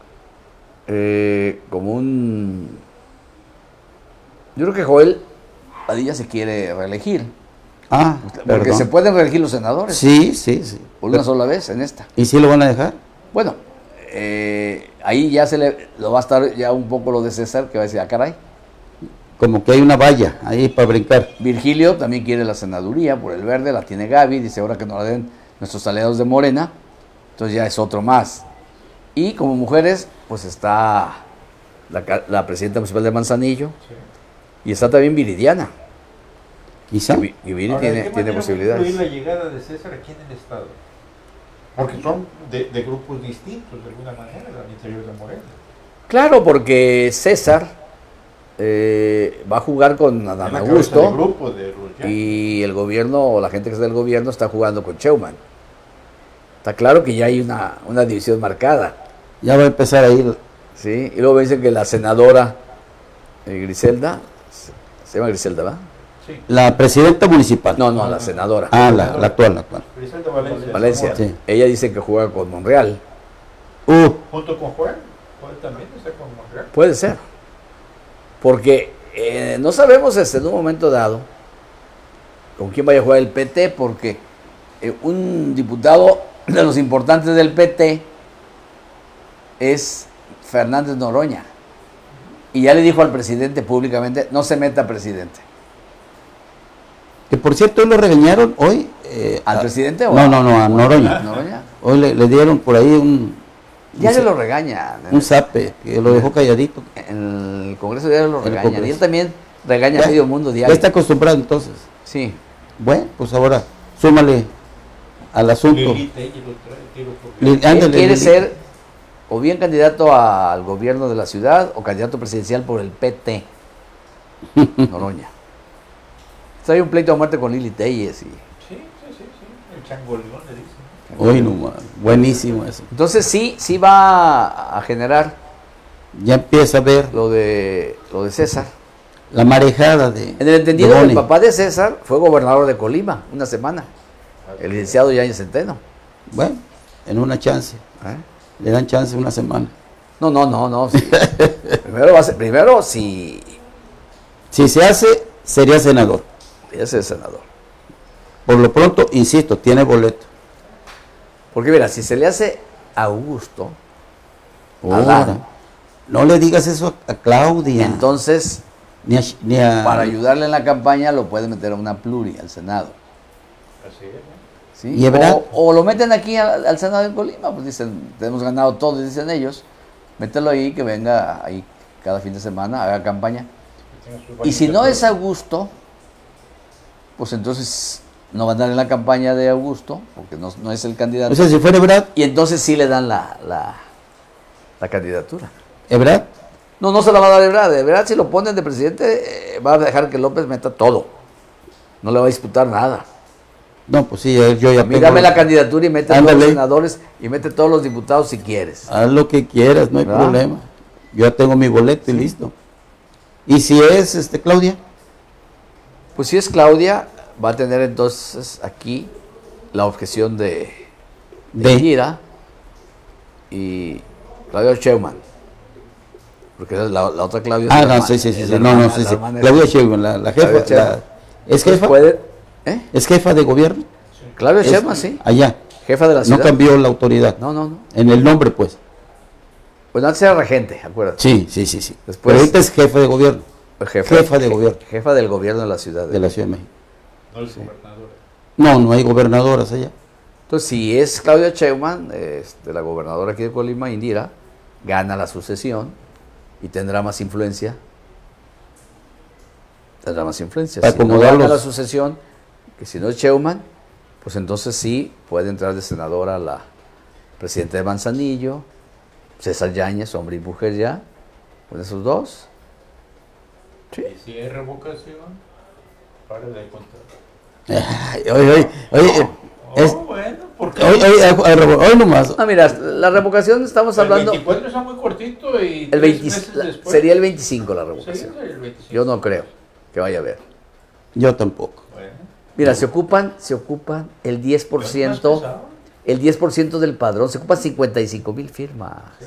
como un... Yo creo que Joel Padilla se quiere reelegir, porque perdón. se pueden reelegir los senadores Sí, sí, sí. por una sola vez en esta. ¿Y si lo van a dejar? Bueno, ahí ya lo va a estar ya un poco lo de César, que va a decir, ah, caray. Como que hay una valla ahí para brincar. Virgilio también quiere la senaduría por el verde, la tiene Gaby, dice ahora que no la den nuestros aliados de Morena, entonces ya es otro más. Y como mujeres, pues está la presidenta municipal de Manzanillo y está también Viridiana. Quizá. Y Viri Ahora, ¿de tiene qué manera va a posibilidades. influir la llegada de César aquí en el Estado? Porque son de grupos distintos, de alguna manera, al interior de Morena. Claro, porque César va a jugar con Adán En la cabeza del Augusto grupo de los Yankees. y el gobierno o la gente que está del gobierno está jugando con Sheinbaum. Está claro que ya hay una división marcada. Ya va a empezar ahí. ¿Sí? Y luego me dicen que la senadora Griselda, se llama Griselda, ¿va? Sí. La presidenta municipal. No, la senadora. La actual, la actual. Griselda Valencia. Valencia. Sí. Ella dice que juega con Monreal. Junto con Joel. Joel también está con Monreal. Puede ser. Porque no sabemos en un momento dado con quién vaya a jugar el PT, porque un diputado de los importantes del PT es Fernández Noroña. Y ya le dijo al presidente públicamente, no se meta presidente. Que por cierto, lo regañaron hoy. ¿Al presidente o No, a Noroña. Noroña? Hoy le dieron por ahí Ya se lo regañan. un zape, que lo dejó calladito. En el Congreso diario lo En el regañan. Y Congreso. él también regaña a Ya- medio mundo Ya diario. está acostumbrado entonces. Sí. Bueno, pues ahora súmale al asunto. Lili Telle lo trae, tiro por Lili- viaje. Él ándale, quiere Lili. ser o bien candidato al gobierno de la ciudad o candidato presidencial por el PT. Noroña. Entonces hay un pleito a muerte con Lili Telles. Sí. El changoleón le dicen. Hoy nomás. Buenísimo eso. Entonces sí va a generar Ya empieza a ver lo de César. la marejada de... En el entendido de que el Boni. papá de César fue gobernador de Colima una semana, el licenciado Yáñez Centeno. Bueno, en una chance. ¿Eh? Le dan chance una semana. No. Sí. primero si Si se hace, sería senador. es el senador. Por lo pronto, insisto, tiene boleto. Porque mira, si se le hace a Augusto, Ahora, no le digas eso a Claudia. entonces Ni a- para ayudarle en la campaña lo puede meter a una pluri al Senado. Así es, ¿no? ¿Sí? ¿Y Ebrard? O lo meten aquí al Senado de Colima, pues dicen, tenemos ganado todo, dicen ellos, mételo ahí, que venga ahí cada fin de semana, haga campaña. Que tenga sus Y si no varios es Augusto, pues entonces no va a andar en la campaña de Augusto, porque no es el candidato. O sea, si fuera Ebrard, Y entonces sí le dan la candidatura. Ebrard, No se la va a dar Ebrard. Ebrard, si lo ponen de presidente, va a dejar que López meta todo. No le va a disputar nada. no, pues sí, yo ya tengo... Dame la candidatura y mete a todos Ándale. los senadores y mete a todos los diputados si quieres. Haz lo que quieras, no hay ¿Verdad? problema. Yo ya tengo mi boleto y listo. ¿Y si es Claudia? Pues si es Claudia, va a tener entonces aquí la objeción de Indira y Claudia Sheinbaum. Porque la otra Claudia Ah, es la no, hermana- sí, es sí, la no, hermana- no, sí, la sí. hermana de- Claudia Sheinbaum, la jefa, Claudia Sheinbaum. ¿es jefa? Puede, ¿eh? ¿Es jefa de gobierno? Claudia Es- Sheinbaum, sí. Allá. Jefa de la No ciudad. cambió la autoridad. No. En el nombre, pues. Pues antes era regente, acuérdate. Sí. Después- Pero ahorita es jefe de gobierno. Jefa de gobierno Jefa del gobierno de la ciudad. de la Ciudad de México. No es gobernador. No hay gobernadoras allá. Entonces, si es Claudia Sheinbaum, la gobernadora aquí de Colima, Indira, gana la sucesión y tendrá más influencia. Tendrá más influencia. Para Si no acomodarlos. gana la sucesión, que si no es Sheinbaum, pues entonces sí puede entrar de senadora la presidenta de Manzanillo, César Yáñez, hombre y mujer ya, con esos dos. Sí. Y si es revocación, pare de contar. Ay, oye, Bueno, ¿por qué? hoy nomás. Ah, mira, la revocación estamos hablando. El 24 está muy cortito y El 3 20 meses después. sería el 25 la Sí, revocación. el 25. Yo no creo que vaya a haber. Yo tampoco. Bueno, Mira, se ocupan el 10%, pesado. el 10% del padrón, se ocupan 55,000 firmas. Sí.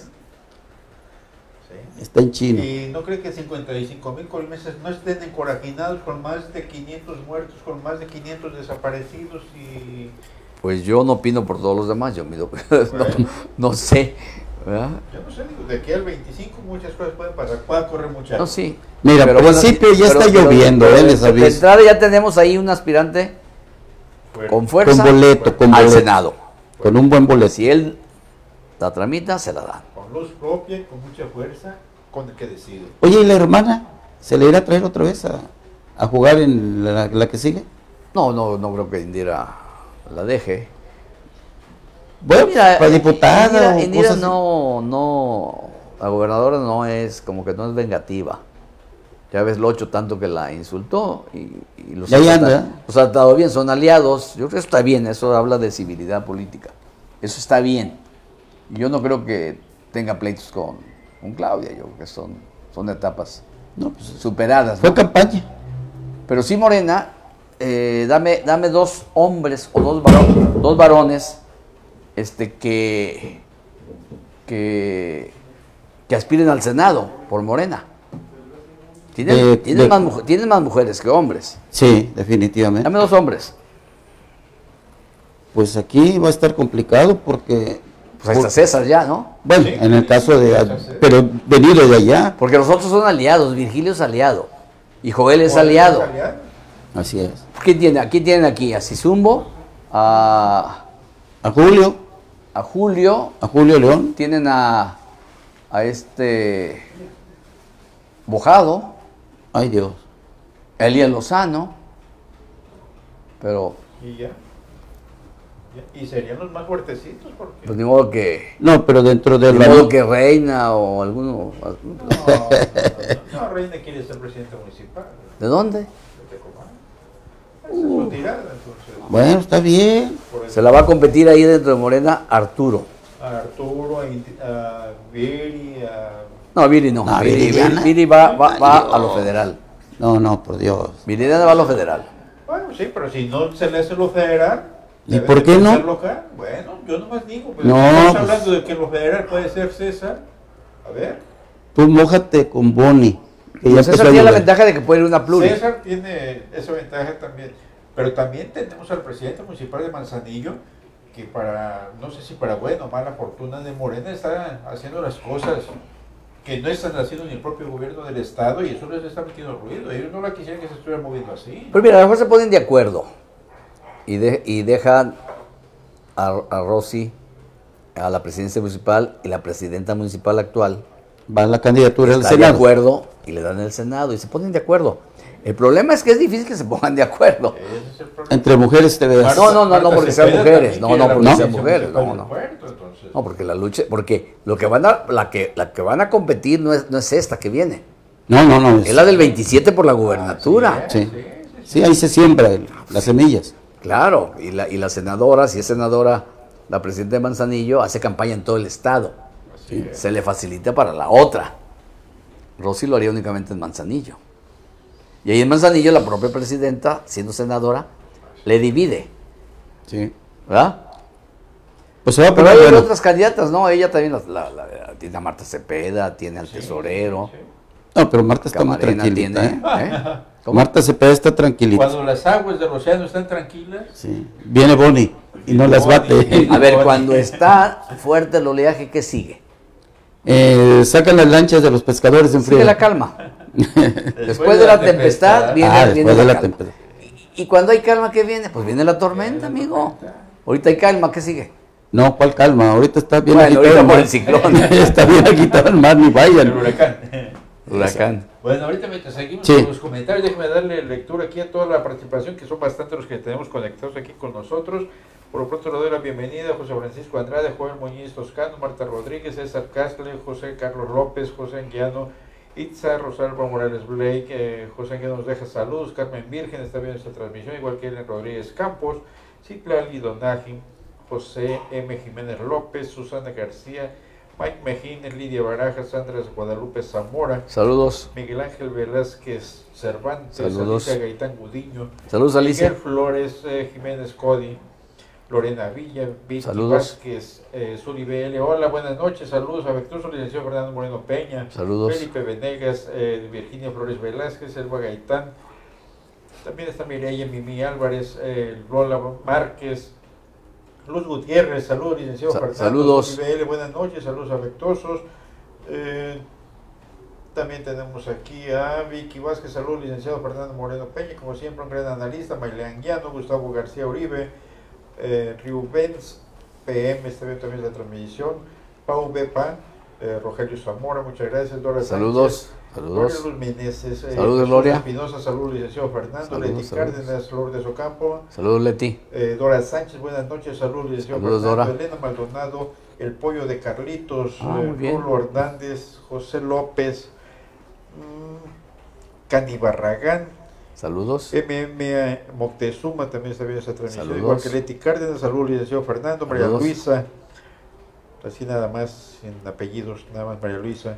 Está en chino. Y no cree que 55,000 colimenses no estén encorajinados con más de 500 muertos, con más de 500 desaparecidos y... Pues yo no opino por todos los demás, yo mido, no sé, ¿verdad? Yo no sé, digo, de aquí al 25 muchas cosas pueden pasar, puede correr mucha. No, sí. Mira, Pero al bueno, principio ya está lloviendo, les de aviso. entrada ya tenemos ahí un aspirante Bueno, con fuerza Con boleto, con al boleto. Senado. Con un buen boleto. Si él la tramita, se la dan. con luz propia, con mucha fuerza, con el que decide. Oye, ¿y la hermana? ¿Se le irá a traer otra vez a jugar en la que sigue? No creo que Indira la deje. Bueno, Mira, para diputada o Indira cosas así. no, la gobernadora no es, como que no es vengativa. Ya ves lo hecho tanto que la insultó y los, Ya, ya ha anda. tratado- los ha tratado bien, son aliados. Yo creo que eso está bien, eso habla de civilidad política. Eso está bien. Yo no creo que tenga pleitos con Claudia, yo creo que son etapas No, pues, superadas, fue ¿no? campaña. Pero sí, Morena, dame dos hombres o dos varones que aspiren al Senado por Morena. Tienen más mujeres que hombres. Sí, definitivamente. Dame dos hombres. Pues aquí va a estar complicado porque... Pues ahí está César ya, ¿no? Bueno, Sí, en el caso de... sí, sí. Pero venido de allá, Porque los otros son aliados. Virgilio es aliado. Y Joel es ¿Cuál aliado. aliado? así es. ¿Quién tiene? Aquí tienen aquí a Sizumbo, a A Julio Julio, León, tienen a Bojado, ay Dios. a Elías Lozano, pero Y ya. Y serían los más fuertecitos porque... pues ni modo que No, pero dentro de ni la... modo que Reina o alguno. No, Reina quiere ser presidente municipal. ¿De dónde? De Tecomán. Esa es su tirada, entonces. Bueno, está bien. Por eso, Se la va a competir ahí dentro de Morena Arturo. a Arturo, a Viri, a... No, Viri no. No, Viri, Viridiana. Viri va Ay, a Dios. lo federal. No, por Dios. Viridiana va a lo federal. Bueno, sí, pero si no se le hace lo federal. ¿Y debe por de qué no? pensar local. Bueno, yo nomás digo, pues, No, estamos pues- hablando de que lo federal puede ser César. A ver, Tú mójate con Boni. Que ya Pues empezó César a tiene la llover. ventaja de que puede ir una pluri. César tiene esa ventaja también. Pero también tenemos al presidente municipal de Manzanillo, que para, no sé si para buena o mala fortuna de Morena, está haciendo las cosas que no están haciendo ni el propio gobierno del estado, y eso les está metiendo ruido. Ellos no la quisieran que se estuviera moviendo así. Pero mira, a lo mejor se ponen de acuerdo y dejan a Rosy a la presidencia municipal y la presidenta municipal actual Va la candidatura al está de Senado. acuerdo y le dan el Senado y se ponen de acuerdo. El problema es que es difícil que se pongan de acuerdo. Ese es el problema. Entre mujeres te veas. No, Marta porque sean Cepeda mujeres. también No, quiere no, la porque sean presidencia mujeres, municipal no, del no. puerto, entonces. No, porque la lucha, porque lo que la que van a competir no es esta que viene. No. Es la del 27 por la gubernatura. Sí. Sí, ahí se siembra las semillas. Claro, y la senadora, si es senadora, la presidenta de Manzanillo, hace campaña en todo el estado. Así es. Se le facilita para la otra. Rosy lo haría únicamente en Manzanillo. Y ahí en Manzanillo la propia presidenta, siendo senadora, le divide, Sí. ¿verdad? Pues se va a Pero poner hay bueno. otras candidatas, ¿no? Ella también tiene a Marta Cepeda, tiene al tesorero, No, pero Marta está muy Camarena tranquilita. tiene. ¿eh? ¿Cómo? Marta Cepeda está tranquilita. Cuando las aguas del océano están tranquilas, Sí. Viene Boni y no las bate. A ver, cuando está fuerte el oleaje, ¿qué sigue? Sacan las lanchas de los pescadores en Sigue frío. la calma. Después de la tempestad viene, Ah, viene después de la calma. tempestad. Y cuando hay calma, ¿qué viene? Pues viene la tormenta, amigo. Ahorita hay calma, ¿qué sigue? No, ¿cuál calma? Ahorita está bien Bueno, agitado ahorita por mar. el ciclón. Está bien agitado el mar, ni el vayan. huracán. Huracán. Bueno, ahorita mientras seguimos Sí. con los comentarios, déjeme darle lectura aquí a toda la participación, que son bastantes los que tenemos conectados aquí con nosotros. Por lo pronto le doy la bienvenida a José Francisco Andrade, Joel Muñiz Toscano, Marta Rodríguez, César Castle, José Carlos López, José Anguiano, Itza, Rosalba Morales Blake, José Anguiano nos deja saludos, Carmen Virgen está viendo esta transmisión, igual que Ellen Rodríguez Campos, Citlali Donaji, José M. Jiménez López, Susana García, Mike Mejines, Lidia Baraja, Sandra Guadalupe Zamora, Saludos. Miguel Ángel Velázquez Cervantes, Saludos. Alicia Gaitán Gudiño, Saludos, Alicia. Miguel Flores, Jiménez Cody, Lorena Villa, Vicky Saludos. Vázquez, Zuli BL, hola, buenas noches, saludos afectuosos, licenciado Fernando Moreno Peña, Saludos. Felipe Venegas, Virginia Flores Velázquez, Elba Gaitán, también está Mireya Mimi Álvarez, Lola Márquez, Luz Gutiérrez, saludos, licenciado Fernando. Saludos. Zuli BL, buenas noches, saludos afectuosos. También tenemos aquí a Vicky Vázquez, saludos, licenciado Fernando Moreno Peña, como siempre un gran analista, Maile Guiano, Gustavo García Uribe, Rubens PM, está viendo también la transmisión, Pau Bepa, Rogelio Zamora, muchas gracias, Dora Saludos. Sánchez, Saludos. Gloria Luz Meneses, Saludos, Jesús Gloria. Espinosa, saludos, licenciado Fernando, Saludos, Leti saludos. Cárdenas, Lourdes Ocampo, Saludos, Leti. Dora Sánchez, buenas noches, saludos, licenciado Saludos, Fernando, Dora. Elena Maldonado, el pollo de Carlitos, Muy bien. Rulo Hernández, José López, Cani Barragán, Saludos. MM Moctezuma también está viendo esa transmisión, Saludos. igual que Leti Cárdenas, saludos, licenciado Fernando, María Saludos. Luisa, así nada más, sin apellidos, nada más María Luisa,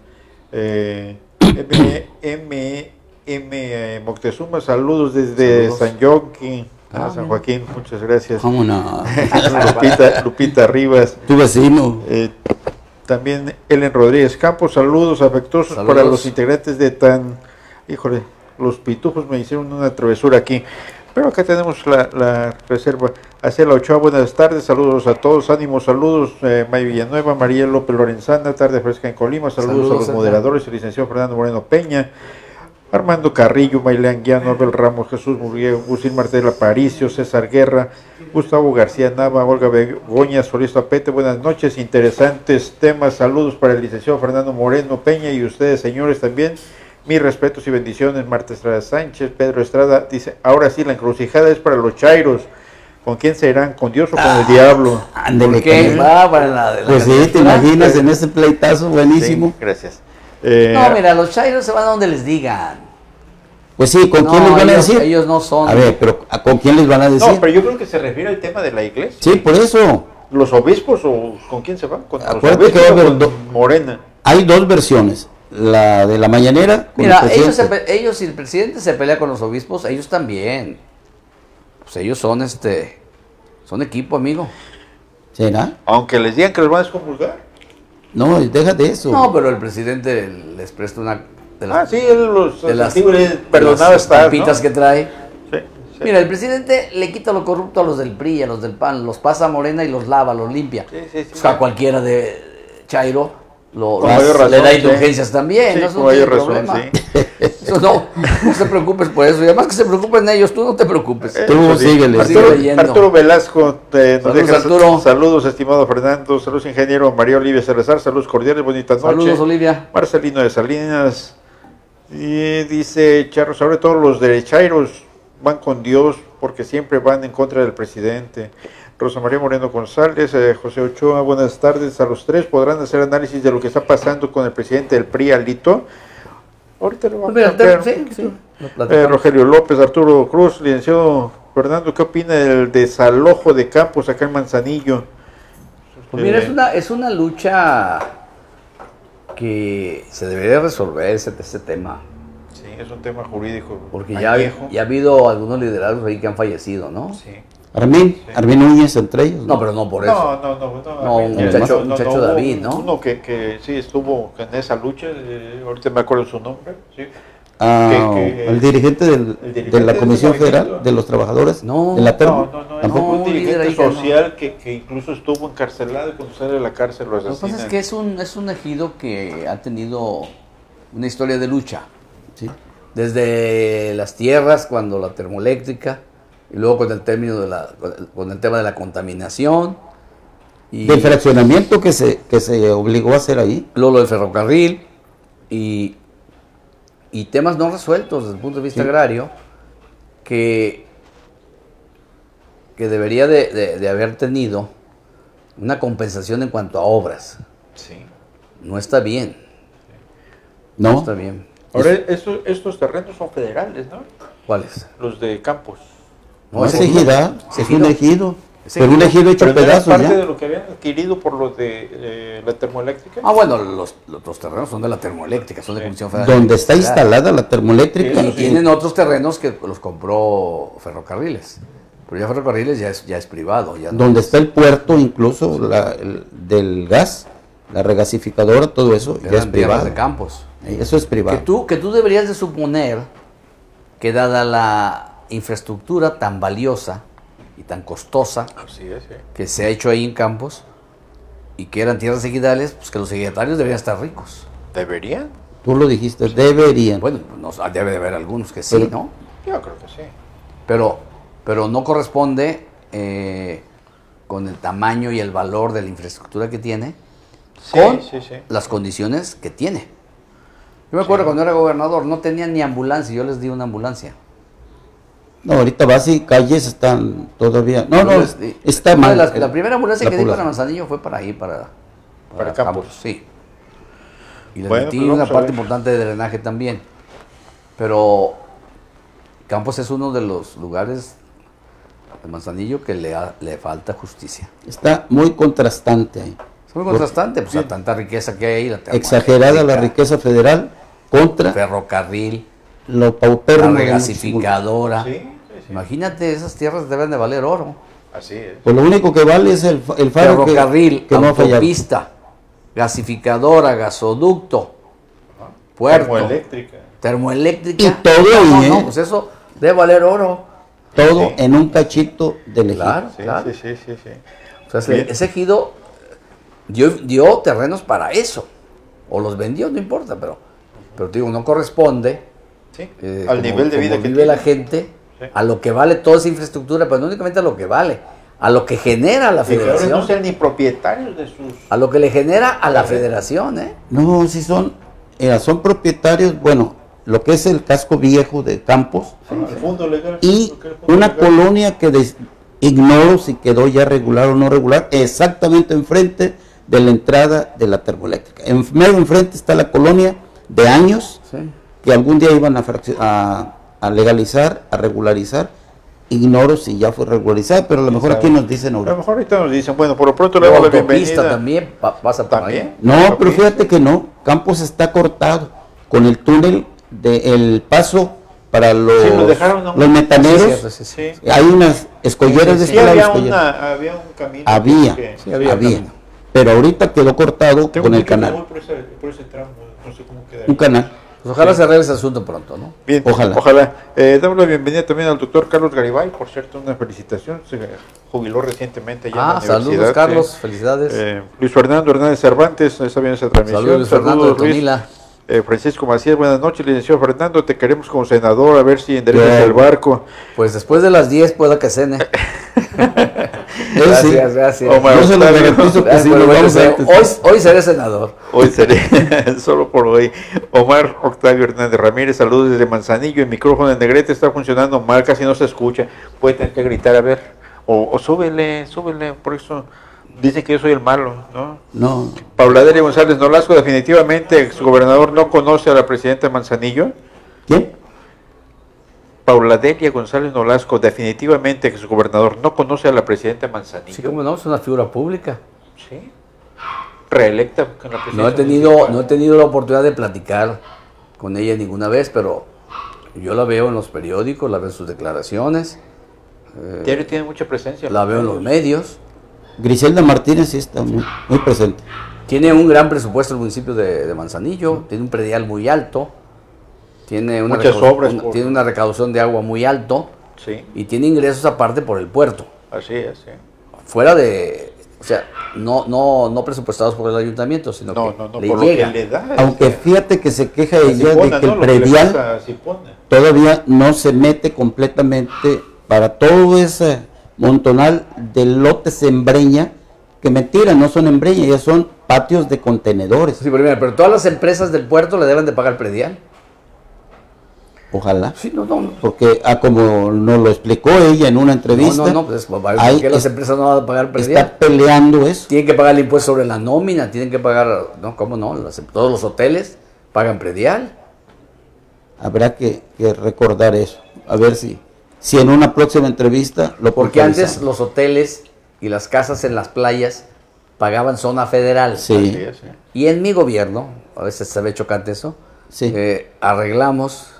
Moctezuma, saludos desde Saludos. San Joaquín, Ah, San Joaquín, muchas gracias. ¿Cómo no? Lupita Rivas, Tu vecino. también Ellen Rodríguez Campos, saludos afectuosos Saludos. para los integrantes de híjole, los pitufos me hicieron una travesura aquí, pero acá tenemos la reserva. Acela Ochoa, buenas tardes, saludos a todos, ánimo, saludos, May Villanueva, María López Lorenzana, tarde fresca en Colima, saludos a los Saludos, moderadores, el licenciado Fernando Moreno Peña, Armando Carrillo, Mailán Guiano, Abel Ramos, Jesús Murguía, Agustín Martel Aparicio, César Guerra, Gustavo García Nava, Olga Begoña, Solís Tapete, buenas noches, interesantes temas, saludos para el licenciado Fernando Moreno Peña y ustedes señores también, mis respetos y bendiciones, Marta Estrada Sánchez, Pedro Estrada, dice, ahora sí, la encrucijada es para los chairos, ¿con quién serán? ¿Con Dios o con el diablo? Ándele, ¿Por qué? con él. Va para la Pues sí, te candidatura. imaginas en ese pleitazo buenísimo. Sí, gracias. No, mira, los chairos se van a donde les digan. Pues sí, ¿con No, quién les van a ellos- decir? ellos no son. A ver, pero ¿con quién les van a decir? No, pero yo creo que se refiere al tema de la iglesia. Sí, por eso. ¿Los obispos o con quién se van? ¿Con los Acuérdate obispos que va a o haber con Morena? Hay dos versiones. la de la mañanera. Con Mira, el presidente. ellos, si el presidente se pelea con los obispos, ellos también. Pues ellos son son equipo, amigo. ¿Será? Aunque les digan que los van a excomulgar. No, deja de eso. No, pero el presidente les presta una de las, Sí, él los de las, perdonaba estar, estampitas, ¿no? que trae. Sí, sí. Mira, el presidente le quita lo corrupto a los del PRI, a los del PAN, los pasa a Morena y los lava, los limpia. Sí, Pues a cualquiera de Chairo Con mayor razón, le da sí. indulgencias también. Sí, ¿no? Eso con no tiene mayor razón, problema. sí. Eso no se preocupes por eso. Y además que se preocupen ellos, tú no te preocupes. Tú Eso sí. síguele. Sigue leyendo. Arturo Velasco nos Saludos, deja Arturo. saludos, estimado Fernando, saludos, ingeniero María Olivia Salazar, saludos cordiales, bonita noche. Saludos, Olivia. Marcelino de Salinas, y dice Charro, sobre todo los derechairos van con Dios porque siempre van en contra del presidente. Rosa María Moreno González, José Ochoa, buenas tardes a los tres. ¿Podrán hacer análisis de lo que está pasando con el presidente del PRI, Alito? Ahorita lo vamos a ver. Sí. Lo platicamos. Rogelio López, Arturo Cruz, licenciado Fernando, ¿qué opina del desalojo de campos acá en Manzanillo? Pues mira, es una lucha que se debería resolver ese tema. Sí, es un tema jurídico. Porque añejo. ya ha habido algunos liderazgos ahí que han fallecido, ¿no? Sí. Armin Núñez entre ellos. No, pero no por eso. No, un muchacho hubo David, ¿no? Uno que sí estuvo en esa lucha, ahorita me acuerdo su nombre, sí. El dirigente de la Comisión Federal de los Trabajadores No. de la termo. No, Tampoco. un un dirigente líder ahí que no. social que incluso estuvo encarcelado y cuando sale de la cárcel lo Lo que asesinan. pasa es que es un ejido que ha tenido una historia de lucha. Sí. Desde las tierras, cuando la termoeléctrica, y luego con el con el tema de la contaminación. Y Del fraccionamiento que se obligó a hacer ahí. luego lo del ferrocarril y temas no resueltos desde el punto de vista agrario que debería de haber tenido una compensación en cuanto a obras. Sí. No está bien. No. No está bien. Ahora, estos terrenos son federales, ¿no? ¿Cuáles? Los de Campos. No es ese ejidad, ese es un ejido. Ese Pero un ejido. ejido hecho Pero no era pedazos parte ya. de lo que habían adquirido por lo de la termoeléctrica. Bueno, los terrenos son de la termoeléctrica, son de Comisión Federal. Donde está Federal. instalada la termoeléctrica. Y tienen otros terrenos que los compró Ferrocarriles. Pero ya Ferrocarriles ya es privado. Ya no Donde es- está el puerto, incluso del gas, la regasificadora, todo eso, ya es eran tierras privado. de campos. Eso es privado. Que tú deberías de suponer que dada la infraestructura tan valiosa y tan costosa Así es, sí. que se ha hecho ahí en Campos y que eran tierras ejidales, pues que los ejidatarios deberían estar ricos. ¿Deberían? Tú lo dijiste, deberían. Bueno, debe de haber algunos que sí, Pero- ¿no? Yo creo que sí. Pero no corresponde con el tamaño y el valor de la infraestructura que tiene con sí. las condiciones que tiene. Yo me acuerdo cuando era gobernador, no tenían ni ambulancia, yo les di una ambulancia. No, ahorita vas y calles están todavía. No, Yo les di- está una de mal. la primera ambulancia la que di para población. Manzanillo fue para ahí, para Campos. sí. Y les Bueno, metí pues una vamos a parte ver. importante de drenaje también. Pero Campos es uno de los lugares de Manzanillo que le falta justicia. Está muy contrastante ahí. Es muy contrastante, pues a tanta riqueza que hay ahí. La Exagerada la termoeléctrica, riqueza federal contra ferrocarril, lo la paupérrimo. de regasificadora. Sí. Imagínate, esas tierras deben de valer oro. Así es. Pues lo único que vale es el faro Ferrocarril, que no ha fallado. autopista, gasificadora, gasoducto, puerto, Termoeléctrica. termoeléctrica. Y todo ahí, ¿eh? Pues eso debe valer oro. Todo Sí. en un cachito del ejido. Claro, Sí, claro. sí. O sea, Bien. ese ejido dio terrenos para eso. O los vendió, no importa, pero te digo, no corresponde Sí. al Al nivel de vida que vive tiene. la gente, Sí. a lo que vale toda esa infraestructura, pero no únicamente a lo que vale, a lo que genera la Y que ahora federación, no sean ni propietarios de sus... a lo que le genera a la federación, ¿eh? No, sí son propietarios, bueno, lo que es el casco viejo de Campos El fondo legal. y lo que es el fondo una legal. colonia que ignoro si quedó ya regular o no regular, exactamente enfrente de la entrada de la termoeléctrica. Mero enfrente está la colonia de años Sí. que algún día iban a legalizar, a regularizar. Ignoro si ya fue regularizada, pero a lo mejor aquí nos dicen A lo ahorita. mejor ahorita nos dicen, bueno, por lo pronto le La damos la autopista bienvenida. también pasa por También. ahí. No, pero fíjate que no. Campos está cortado con el túnel del paso para los, Sí, lo dejaron a un- los metaneros. Sí. Hay unas escolleras de Sí, este lado, había, escolleras. había un camino. Había, que- Sí, había camino. pero ahorita quedó cortado Tengo con el mucho que canal, voy por ese tramo, no sé cómo quedaría. un canal. Pues ojalá se arregle ese asunto pronto, ¿no? Bien, Ojalá. ojalá. Damos la bienvenida también al doctor Carlos Garibay, por cierto, una felicitación, se jubiló recientemente ya en la Saludos, universidad. Carlos, felicidades. Luis Fernando Hernández Cervantes, esa viene esa transmisión. Saludos, Luis Fernando de Tonila. Francisco Macías, buenas noches, licenciado Fernando, te queremos como senador, a ver si enderezas Bien. el barco. Pues después de las 10 pueda que cene. Sí. Gracias. Omar Yo se lo Octavio. garantizo que sí, Bueno, lo bueno, vamos antes. hoy seré senador. Hoy seré, solo por hoy. Omar Octavio Hernández Ramírez, saludos desde Manzanillo. El micrófono de Negrete está funcionando mal, casi no se escucha. Puede tener que gritar, a ver. O súbele, por eso dicen que yo soy el malo, ¿no? No, Paula Delia González Nolasco, definitivamente exgobernador no conoce a la presidenta de Manzanillo. ¿quién? Paula Delia González Nolasco, definitivamente exgobernador no conoce a la presidenta de Manzanillo. Sí, como no, es una figura pública. Sí. Reelecta con la presidencia. No he tenido la oportunidad de platicar con ella ninguna vez, pero yo la veo en los periódicos, la veo en sus declaraciones, Diario tiene mucha presencia. la veo en los medios. Griselda Martínez sí está muy presente. Tiene un gran presupuesto el municipio de Manzanillo, tiene un predial muy alto, tiene una, Muchas obras tiene una recaudación de agua muy alto Sí, y tiene ingresos aparte por el puerto. así es. Sí. Fuera de, o sea, no presupuestados por el ayuntamiento, sino No, que le por llega. lo que le da. Aunque fíjate que se queja ella Cipona, de que ¿no? el Lo que le predial pasa a Cipona. todavía no se mete completamente para todo ese montonal de lotes en breña, que mentira, no son en breña, ya son patios de contenedores. Sí, pero mira, pero todas las empresas del puerto le deben de pagar predial. Ojalá. Sí, no. Porque como nos lo explicó ella en una entrevista, Pues, ¿por ahí qué las empresas no van a pagar predial? está peleando eso. Tienen que pagar el impuesto sobre la nómina, tienen que pagar, no, ¿cómo no? Todos los hoteles pagan predial. Habrá que recordar eso. A ver si en una próxima entrevista lo Porque antes puntualizamos. los hoteles y las casas en las playas pagaban zona federal. Sí. Así es, sí. Y en mi gobierno, a veces se ve chocante eso, Sí. arreglamos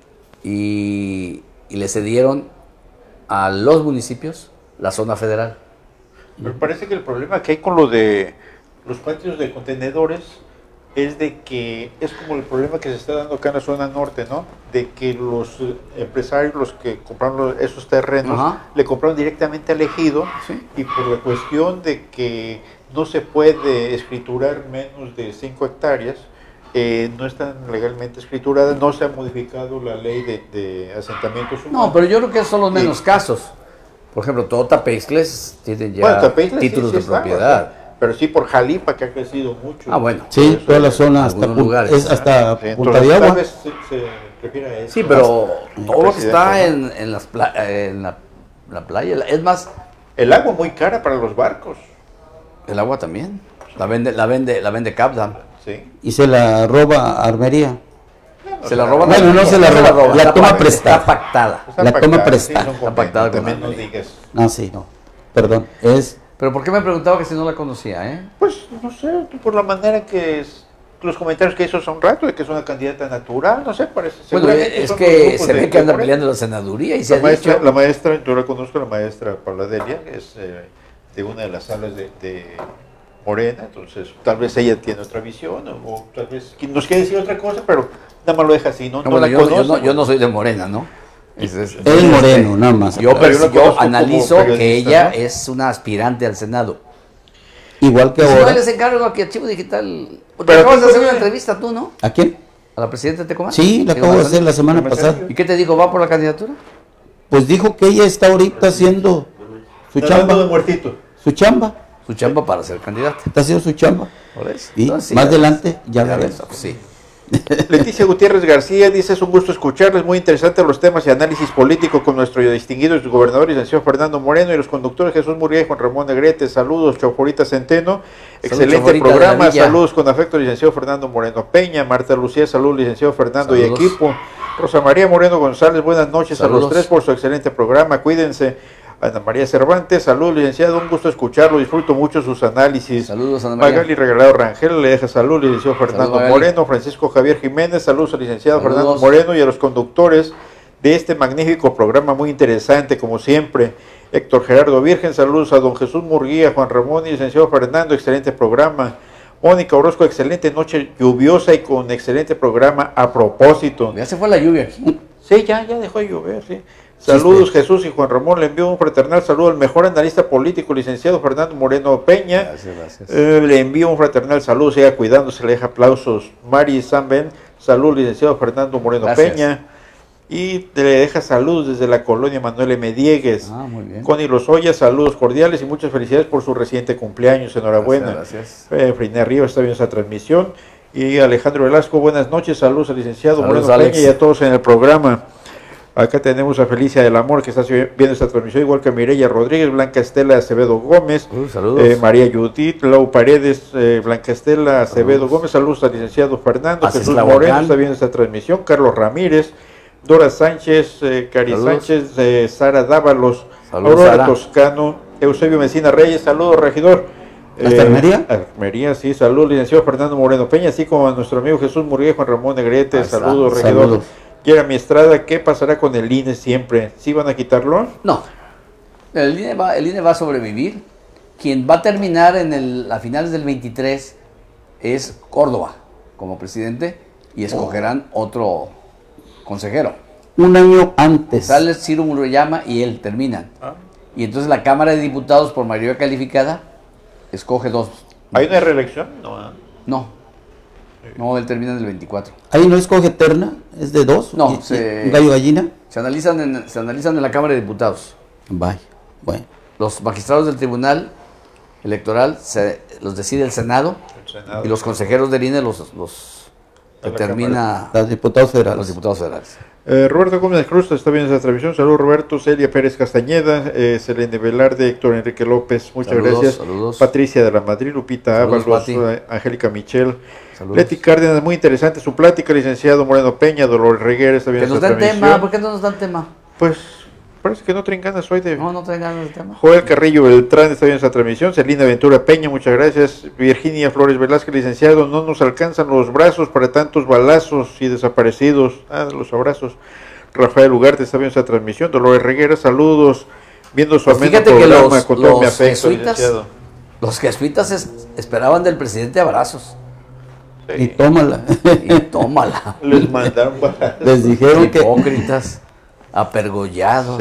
y le cedieron a los municipios la zona federal. Me parece que el problema que hay con lo de los patios de contenedores es de que es como el problema que se está dando acá en la zona norte, ¿no? De que los empresarios, los que compraron esos terrenos, Ajá. le compraron directamente al ejido Sí. y por la cuestión de que no se puede escriturar menos de 5 hectáreas, no están legalmente escrituradas, no se ha modificado la ley de asentamientos humanos. No, pero yo creo que esos son los menos casos. Por ejemplo, todo Tapexles tiene ya Bueno, Tapexles sí, títulos sí de está, propiedad. ¿verdad? Pero sí por Jalipa, que ha crecido mucho. Ah, bueno. Sí, toda la zona hasta, algunos lugares. es hasta Sí, Punta entonces, de tal Agua. vez se refiere a eso. Sí, pero todo lo que está Presidente, en la playa, es más, El agua muy cara para los barcos. el agua también. La vende Capdam. Sí. Y se la roba Armería. Se la roban. Bueno, no se la roba, la está toma pac- prestada. Está pactada. Está La toma pactada, prestada. sí, son Está pactada con también no Armería. digas. No, sí, no. Perdón. Pero ¿por qué me preguntaba que si no la conocía, eh? Pues no sé, tú por la manera que es, los comentarios que hizo hace un rato de que es una candidata natural, no sé, parece. Bueno, seguramente es son que los grupos se de- ve que de anda Morena. peleando la senaduría y se La ha maestra, dicho. la maestra, yo la conozco, la maestra Paula Delia, es de una de las salas de Morena, entonces tal vez ella tiene otra visión o tal vez nos quiere decir otra cosa, pero nada más lo deja así, no, No, no bueno, la yo conoce. no soy de Morena, ¿no? Es moreno, nada más. Yo, Pero yo lo yo conozco analizo como que periodista, ella ¿no? es una aspirante al Senado. Igual que Si no, ahora. les encargo aquí a Archivo Digital. Te Pero acabas tú de hacer una puedes- entrevista tú, ¿no? ¿A quién? A la presidenta de Tecomán. Sí, la Digo, acabo de Manzanillo. hacer la semana Manzanillo. pasada. ¿Y qué te dijo? ¿Va por la candidatura? Pues dijo que ella está ahorita haciendo su Nadando de chamba. muertito. Su chamba. Su chamba para ser candidata. Está haciendo su chamba. ¿Por eso? Y Entonces, sí, más ya adelante ya ves. veremos. Sí. Leticia Gutiérrez García dice, es un gusto escucharles, muy interesantes los temas y análisis político con nuestro distinguido gobernador, licenciado Fernando Moreno, y los conductores Jesús Murguía y Juan Ramón Negrete. Saludos, Choforita Centeno, excelente Choforita de la programa, Villa. saludos con afecto, licenciado Fernando Moreno Peña. Marta Lucía, saludos, licenciado Fernando Saludos. y equipo. Rosa María Moreno González, buenas noches a Saludos. los tres por su excelente programa, cuídense. Ana María Cervantes, saludos licenciado, un gusto escucharlo, disfruto mucho sus análisis. Saludos, Ana María. Magali Regalado Rangel le deja salud, licenciado Fernando Moreno, Francisco Javier Jiménez, saludos al licenciado Fernando Moreno y a los conductores de este magnífico programa, muy interesante como siempre. Héctor Gerardo Virgen, saludos a don Jesús Murguía, Juan Ramón y licenciado Fernando, excelente programa. Mónica Orozco, excelente noche lluviosa y con excelente programa a propósito. Ya se fue la lluvia aquí. Sí, ya dejó de llover, sí. Saludos Jesús y Juan Ramón, le envío un fraternal saludo al mejor analista político, licenciado Fernando Moreno Peña. Gracias. Le envío un fraternal saludo, siga cuidándose, le deja aplausos. Mari Sanben, salud licenciado Fernando Moreno Peña. Y le deja saludos desde la colonia Manuel M. Diegues. Muy bien. Connie Lozoya, saludos cordiales y muchas felicidades por su reciente cumpleaños, enhorabuena. Gracias. Frina Rivas está viendo esta transmisión. Y Alejandro Velasco, buenas noches, saludos al licenciado Moreno Peña y a todos en el programa. Acá tenemos a Felicia del Amor, que está viendo esta transmisión, igual que Mireya Rodríguez, Blanca Estela Acevedo Gómez, María Judith, Lau Paredes, Blanca Estela Acevedo Gómez, saludos al licenciado Fernando, Jesús Moreno está viendo esta transmisión, Carlos Ramírez, Dora Sánchez, Cari Sánchez, Sara Dávalos, Aurora Sara Toscano, Eusebio Messina Reyes, saludos regidor. ¿Hasta Armería? Armería, sí, saludos licenciado Fernando Moreno Peña, así como a nuestro amigo Jesús Murguía, Juan Ramón Negrete, saludos regidor. Saludos. Jeremy Estrada, ¿qué pasará con el INE siempre? ¿Sí van a quitarlo? No, el INE va a sobrevivir. Quien va a terminar a finales del 23 es Córdoba como presidente y escogerán otro consejero. Un año antes. Sale Ciro Murayama y él terminan. Y entonces la Cámara de Diputados, por mayoría calificada, escoge dos. ¿Hay una reelección? No, él termina en el 24. ¿Ahí no escoge terna? ¿Es de dos? No, ¿Un gallo gallina? Se analizan en la Cámara de Diputados. Vaya, bueno. Los magistrados del Tribunal Electoral los decide el Senado, y los consejeros del INE los determina los diputados federales. Los diputados federales. Roberto Gómez Cruz está viendo esta transmisión. Saludos Roberto. Celia Pérez Castañeda, Selene Velarde, Héctor Enrique López, muchas gracias. Saludos. Patricia de la Madrid, Lupita Ábalos, Angélica Michel, Leti Cárdenas, muy interesante su plática, licenciado Moreno Peña, Dolores Reguera está viendo esta transmisión. Tema, ¿por qué no nos dan tema? Pues parece que no traen ganas hoy de... No traen ganas del tema. Joel Carrillo Beltrán está viendo esta transmisión. Celina Ventura Peña, muchas gracias. Virginia Flores Velázquez, licenciado, no nos alcanzan los brazos para tantos balazos y desaparecidos. Los abrazos. Rafael Ugarte está viendo esta transmisión. Dolores Reguera, saludos. Viendo su ameno programa con todo mi afecto, licenciado. Los jesuitas esperaban del presidente abrazos. Sí. Y tómala. Les mandaron les dijeron que... Hipócritas. Apergollados.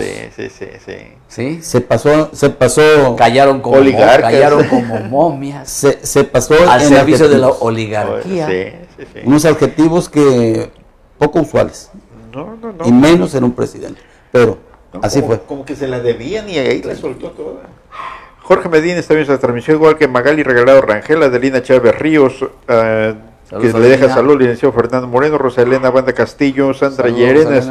Sí. Se pasó. Callaron como oligarcas. Callaron como momias. Se pasó al servicio de la oligarquía. Sí. Unos adjetivos que poco usuales. No. Y menos en un presidente. Pero así fue. Como que se la debían y ahí la soltó toda. Jorge Medina está viendo esta transmisión, igual que Magali Regalado Rangel, Adelina Chávez Ríos, que le deja salud, licenciado Fernando Moreno, Rosa Elena Banda Castillo, Sandra Llerenas,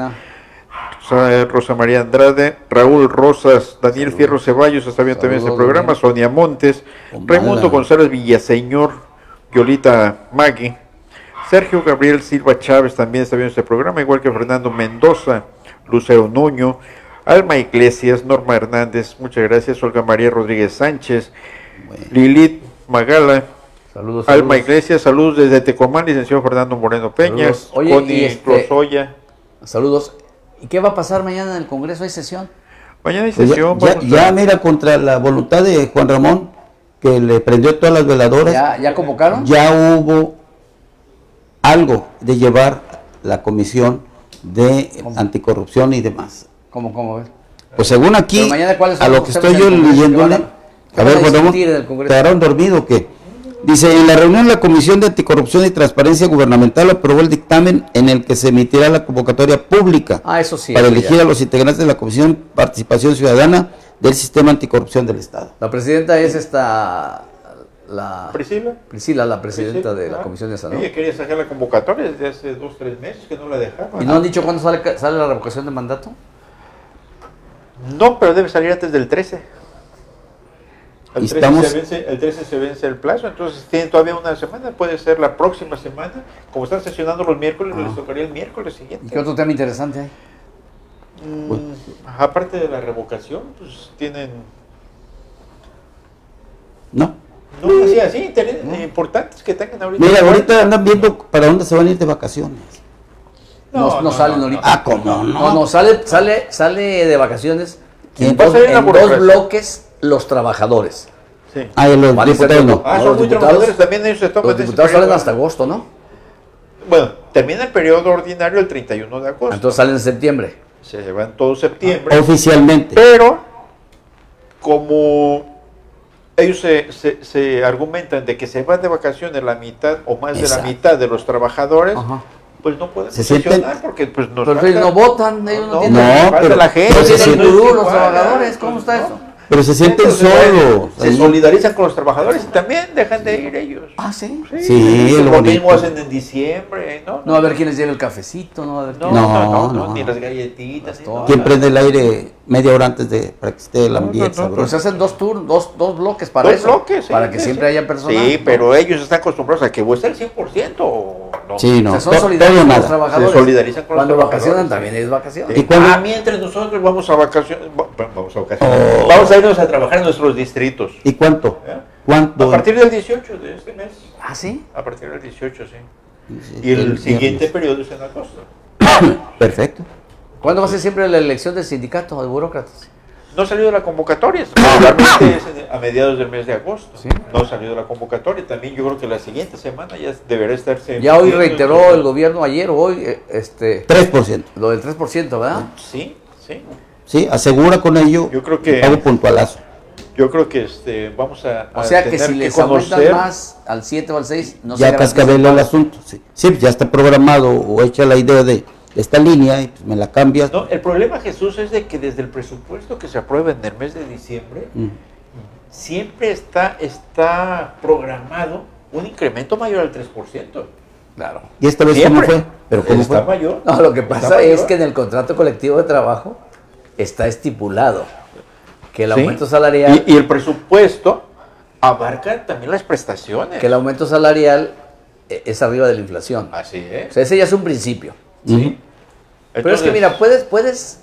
Rosa María Andrade, Raúl Rosas, Daniel Fierro Ceballos está viendo también este programa, Sonia Montes, Raimundo González Villaseñor, Yolita Magui, Sergio Gabriel Silva Chávez también está viendo este programa, igual que Fernando Mendoza, Lucero Nuño, Alma Iglesias, Norma Hernández, muchas gracias, Olga María Rodríguez Sánchez, Lilith Magala, saludos. Alma Iglesias, saludos desde Tecomán, licenciado Fernando Moreno Peña, Connie Rosoya. Saludos. ¿Y qué va a pasar mañana en el Congreso? ¿Hay sesión? Mañana hay sesión. Ya mira, contra la voluntad de Juan Ramón, que le prendió todas las veladoras. ¿Ya convocaron? Ya hubo algo de llevar la comisión de anticorrupción y demás. ¿Cómo ver? Pues según aquí, a lo que estoy yo leyéndole, a ver, Juan Ramón, ¿te quedaron dormido o qué? Dice, en la reunión la Comisión de Anticorrupción y Transparencia Gubernamental aprobó el dictamen en el que se emitirá la convocatoria pública eso sí, para elegir a los integrantes de la Comisión Participación Ciudadana del Sistema Anticorrupción del Estado. La presidenta es Priscila, la presidenta de la Comisión de Salud. Ella quería sacar la convocatoria desde hace 2-3 meses que no la dejaban. ¿Y no han dicho cuándo sale la revocación de mandato? No, pero debe salir antes del 13. El 13 se vence el plazo, entonces tienen todavía una semana, puede ser la próxima semana. Como están sesionando los miércoles, les tocaría el miércoles siguiente. ¿Y qué otro tema interesante hay? Aparte de la revocación, pues tienen... ¿No? No, así, importantes que tengan ahorita. Mira, ahorita andan viendo para dónde se van a ir de vacaciones. No salen ahorita. Ah, ¿cómo no? No, sale de vacaciones en Va a salir la dos burocracia. bloques los trabajadores. Sí. Ah, y los Vale, diputados no. No, Son los muy diputados- trabajadores, también ellos se toman Los ese diputados periodo. salen hasta agosto, ¿no? Bueno, termina el periodo ordinario el 31 de agosto. Entonces salen en septiembre. Se van todo septiembre. Oficialmente. Pero, como ellos se argumentan de que se van de vacaciones la mitad o más de la Exacto. mitad de los trabajadores, Ajá. pues no pueden Se sienten- sesionar porque pues nos Pero ellos no votan, ellos no tienen... No, falta pero- la gente. pero se no sienten es los igual, trabajadores, ¿no? ¿cómo está ¿no? eso? Pero se sienten solos. Se ahí. solidarizan con los trabajadores y también dejan de ir ellos. Ah, ¿sí? Sí, lo lo mismo bonito. hacen en diciembre, ¿no? No va a ver quién les lleva el cafecito, no va a ver No, quién... No. ni las galletitas. ni nada. ¿Quién prende el aire media hora antes para que esté el ambiente no, sabroso? Pero se hacen dos turnos, dos bloques para Dos eso. bloques, sí, para que sí, siempre sí. haya personas. Sí, pero ellos están acostumbrados a que o está el 100% o no. Sí, no. O sea, son to- solidarios todo con los nada. trabajadores. Se solidarizan con los Cuando trabajadores. vacacionan también es vacaciones. ¿Y cuándo? Mientras nosotros vamos a vacaciones, vamos a vacaciones. Oh. Vamos a irnos a trabajar en nuestros distritos. ¿Y cuánto? ¿Eh? ¿Cuánto? A partir del 18 de este mes. ¿Ah, sí? A partir del 18, sí. Sí, Y el siguiente viernes. periodo es en agosto. Perfecto. ¿Cuándo va a ser siempre la elección del sindicato de burócratas? No ha salido la convocatoria, regularmente es a mediados del mes de agosto. Sí. No ha salido la convocatoria. También yo creo que la siguiente semana ya deberá estarse. Ya hoy viendo reiteró el gobierno, ayer o hoy, 3%. lo del 3%, ¿verdad? Sí, sí. Sí, asegura con ello Yo creo que- el pago puntualazo. Yo creo que vamos a O sea que tener si les conocer. aumentan más al 7 o al 6, no se Ya garantiza cascabela el pago. asunto. Sí. Sí, ya está programado o hecha la idea de esta línea y pues me la cambias. No, el problema, Jesús, es de que desde el presupuesto que se aprueba en el mes de diciembre, Mm. siempre está programado un incremento mayor al 3%. Claro. ¿Y esta vez Siempre. cómo fue? ¿Pero cómo está fue? mayor. No, lo que Está pasa es mayor. que en el contrato colectivo de trabajo está estipulado que el Sí. aumento salarial, Y el presupuesto abarca también las prestaciones. que el aumento salarial es arriba de la inflación. Así O es. sea, ese ya es un principio. Sí. Pero es que mira, puedes,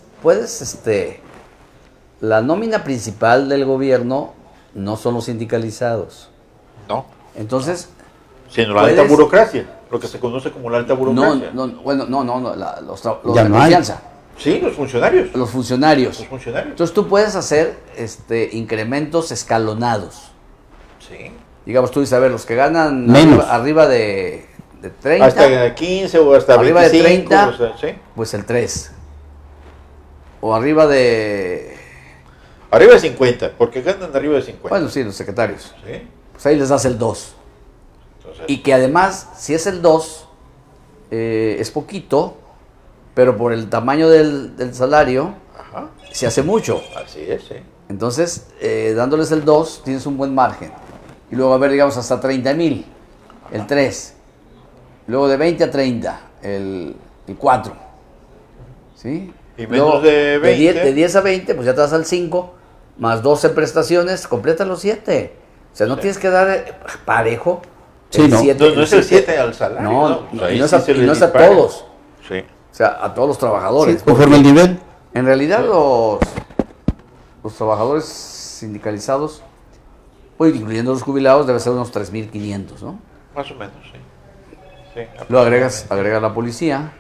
la nómina principal del gobierno no son los sindicalizados. No, Entonces, sino la ¿Puedes? alta burocracia, lo que se conoce como la alta no, burocracia. los Ya de no hay. confianza, Sí, los funcionarios. los funcionarios. Los funcionarios. Entonces tú puedes hacer incrementos escalonados. Sí. Digamos, tú dices, a ver, los que ganan Menos. arriba de 30, Hasta 15 o hasta Arriba de 25. 30. O sea, sí. pues el 3. O arriba de... Arriba de 50, porque ganan arriba de 50. Bueno, sí, los secretarios. ¿Sí? Pues ahí les das el 2. Entonces, Y que además, si es el 2, es poquito, pero por el tamaño del salario, ajá, se hace mucho. así es, sí. Entonces, dándoles el 2, tienes un buen margen. Y luego, a ver, digamos, hasta 30,000, el 3. Luego de 20 a 30, el 4. ¿Sí? Y menos de 20. 10 a 20, pues ya te vas al 5, más 12 prestaciones, completa los 7. O sea, no Sí. tienes que dar parejo. Sí, el no. 7, No es el 7 al salario. No, Pues ahí y no es sí a, se y les no es a dispara. todos. Sí. O sea, a todos los trabajadores. Sí, conforme el nivel. En realidad, Sí. los trabajadores sindicalizados, pues, incluyendo los jubilados, debe ser unos 3,500, ¿no? Más o menos, sí. Sí, Luego agregas la policía.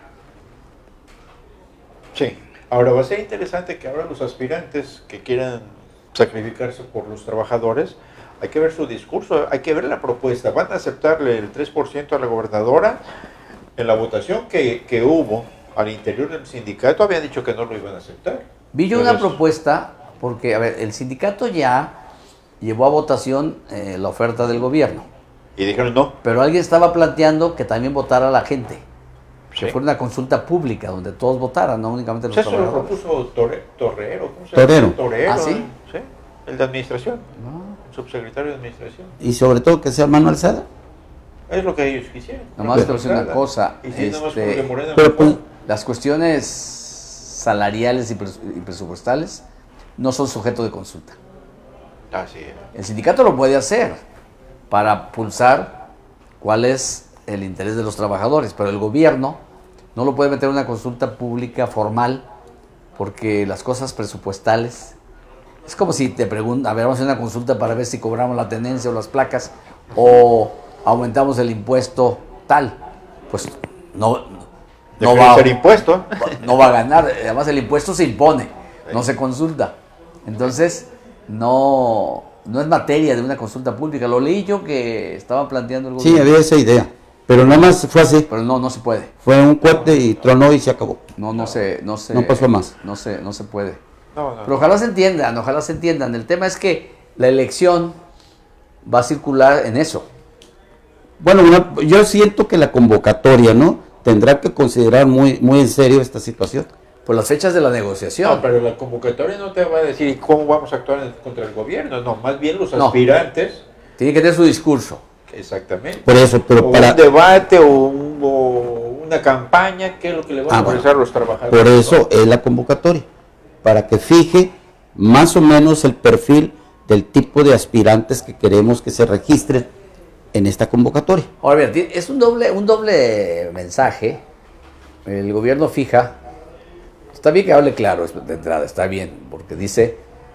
Sí. Ahora va a ser interesante que ahora los aspirantes que quieran sacrificarse por los trabajadores, hay que ver su discurso, hay que ver la propuesta. ¿Van a aceptarle el 3% a la gobernadora? En la votación que hubo al interior del sindicato habían dicho que no lo iban a aceptar. Vi yo una Entonces, propuesta, porque, a ver, el sindicato ya llevó a votación la oferta del gobierno, Y dijeron no. pero alguien estaba planteando que también votara la gente, que Sí. fuera una consulta pública donde todos votaran, no únicamente los Pues eso lo trabajadores. propuso Torrero. ¿Cómo se Torero. llama? Torero. ¿Ah, sí? Sí, el de administración, No, el subsecretario de administración. Y sobre todo que sea mano alzada. Es lo que ellos quisieron. Nomás te voy a decir una cosa, Y sí, nomás este, porque Morena pero no pues, fue. las cuestiones salariales y presupuestales no son sujeto de consulta. Así es. El sindicato lo puede hacer para pulsar cuál es el interés de los trabajadores, pero el gobierno no lo puede meter en una consulta pública formal porque las cosas presupuestales, es como si te preguntan, a ver, vamos a hacer una consulta para ver si cobramos la tenencia o las placas, o aumentamos el impuesto tal, pues no va ser impuesto. no va a ganar, además el impuesto se impone, no se consulta. Entonces, no es materia de una consulta pública. Lo leí yo que estaban planteando el gobierno. Sí, había esa idea, pero nada más fue así. Pero no se puede. Fue un cohete y tronó y se acabó. No pasó más. No se puede. No. Pero ojalá se entiendan. El tema es que la elección va a circular en eso. Bueno, yo siento que la convocatoria, ¿no? Tendrá que considerar muy en serio esta situación. Por las fechas de la negociación. No, pero la convocatoria no te va a decir cómo vamos a actuar contra el gobierno, no, más bien los No. aspirantes. Tiene que tener su discurso. Exactamente. Por eso, pero O para... un debate o una campaña, ¿qué es lo que le van a ofrecer a los trabajadores? Por eso es la convocatoria, para que fije más o menos el perfil del tipo de aspirantes que queremos que se registren en esta convocatoria. Ahora bien, es un doble mensaje. El gobierno fija, está bien que hable claro de entrada, está bien, porque dice,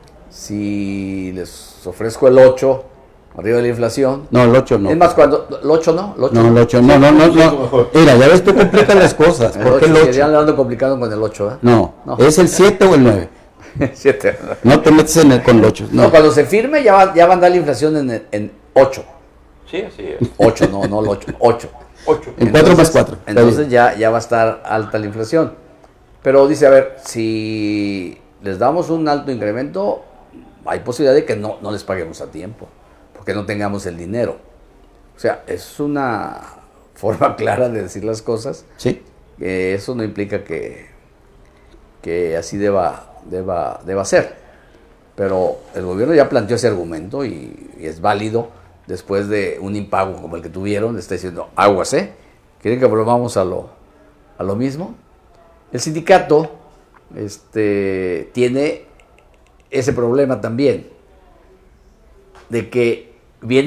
si les ofrezco el 8 arriba de la inflación, No, el 8 no. es más, cuando, el 8 no, el 8 No, el 8 no. mejor. Mira, ya ves, tú complicas las cosas. el ¿Por qué 8 el 8? ya le ando complicando con el 8, ¿eh? No, No. es el 7 o el 9. 7. No te metes con el 8. No, No. cuando se firme ya va a andar la inflación en 8. Sí, así es. 8, no el 8, 8. 8. En 4 más 4. Entonces ya va a estar alta la inflación. Pero dice, a ver, si les damos un alto incremento, hay posibilidad de que no les paguemos a tiempo, porque no tengamos el dinero. O sea, es una forma clara de decir las cosas. Sí. Eso no implica que así deba ser. Pero el gobierno ya planteó ese argumento y es válido después de un impago como el que tuvieron. Le está diciendo, aguas, ¿quieren que volvamos a lo mismo? El sindicato tiene ese problema también, de que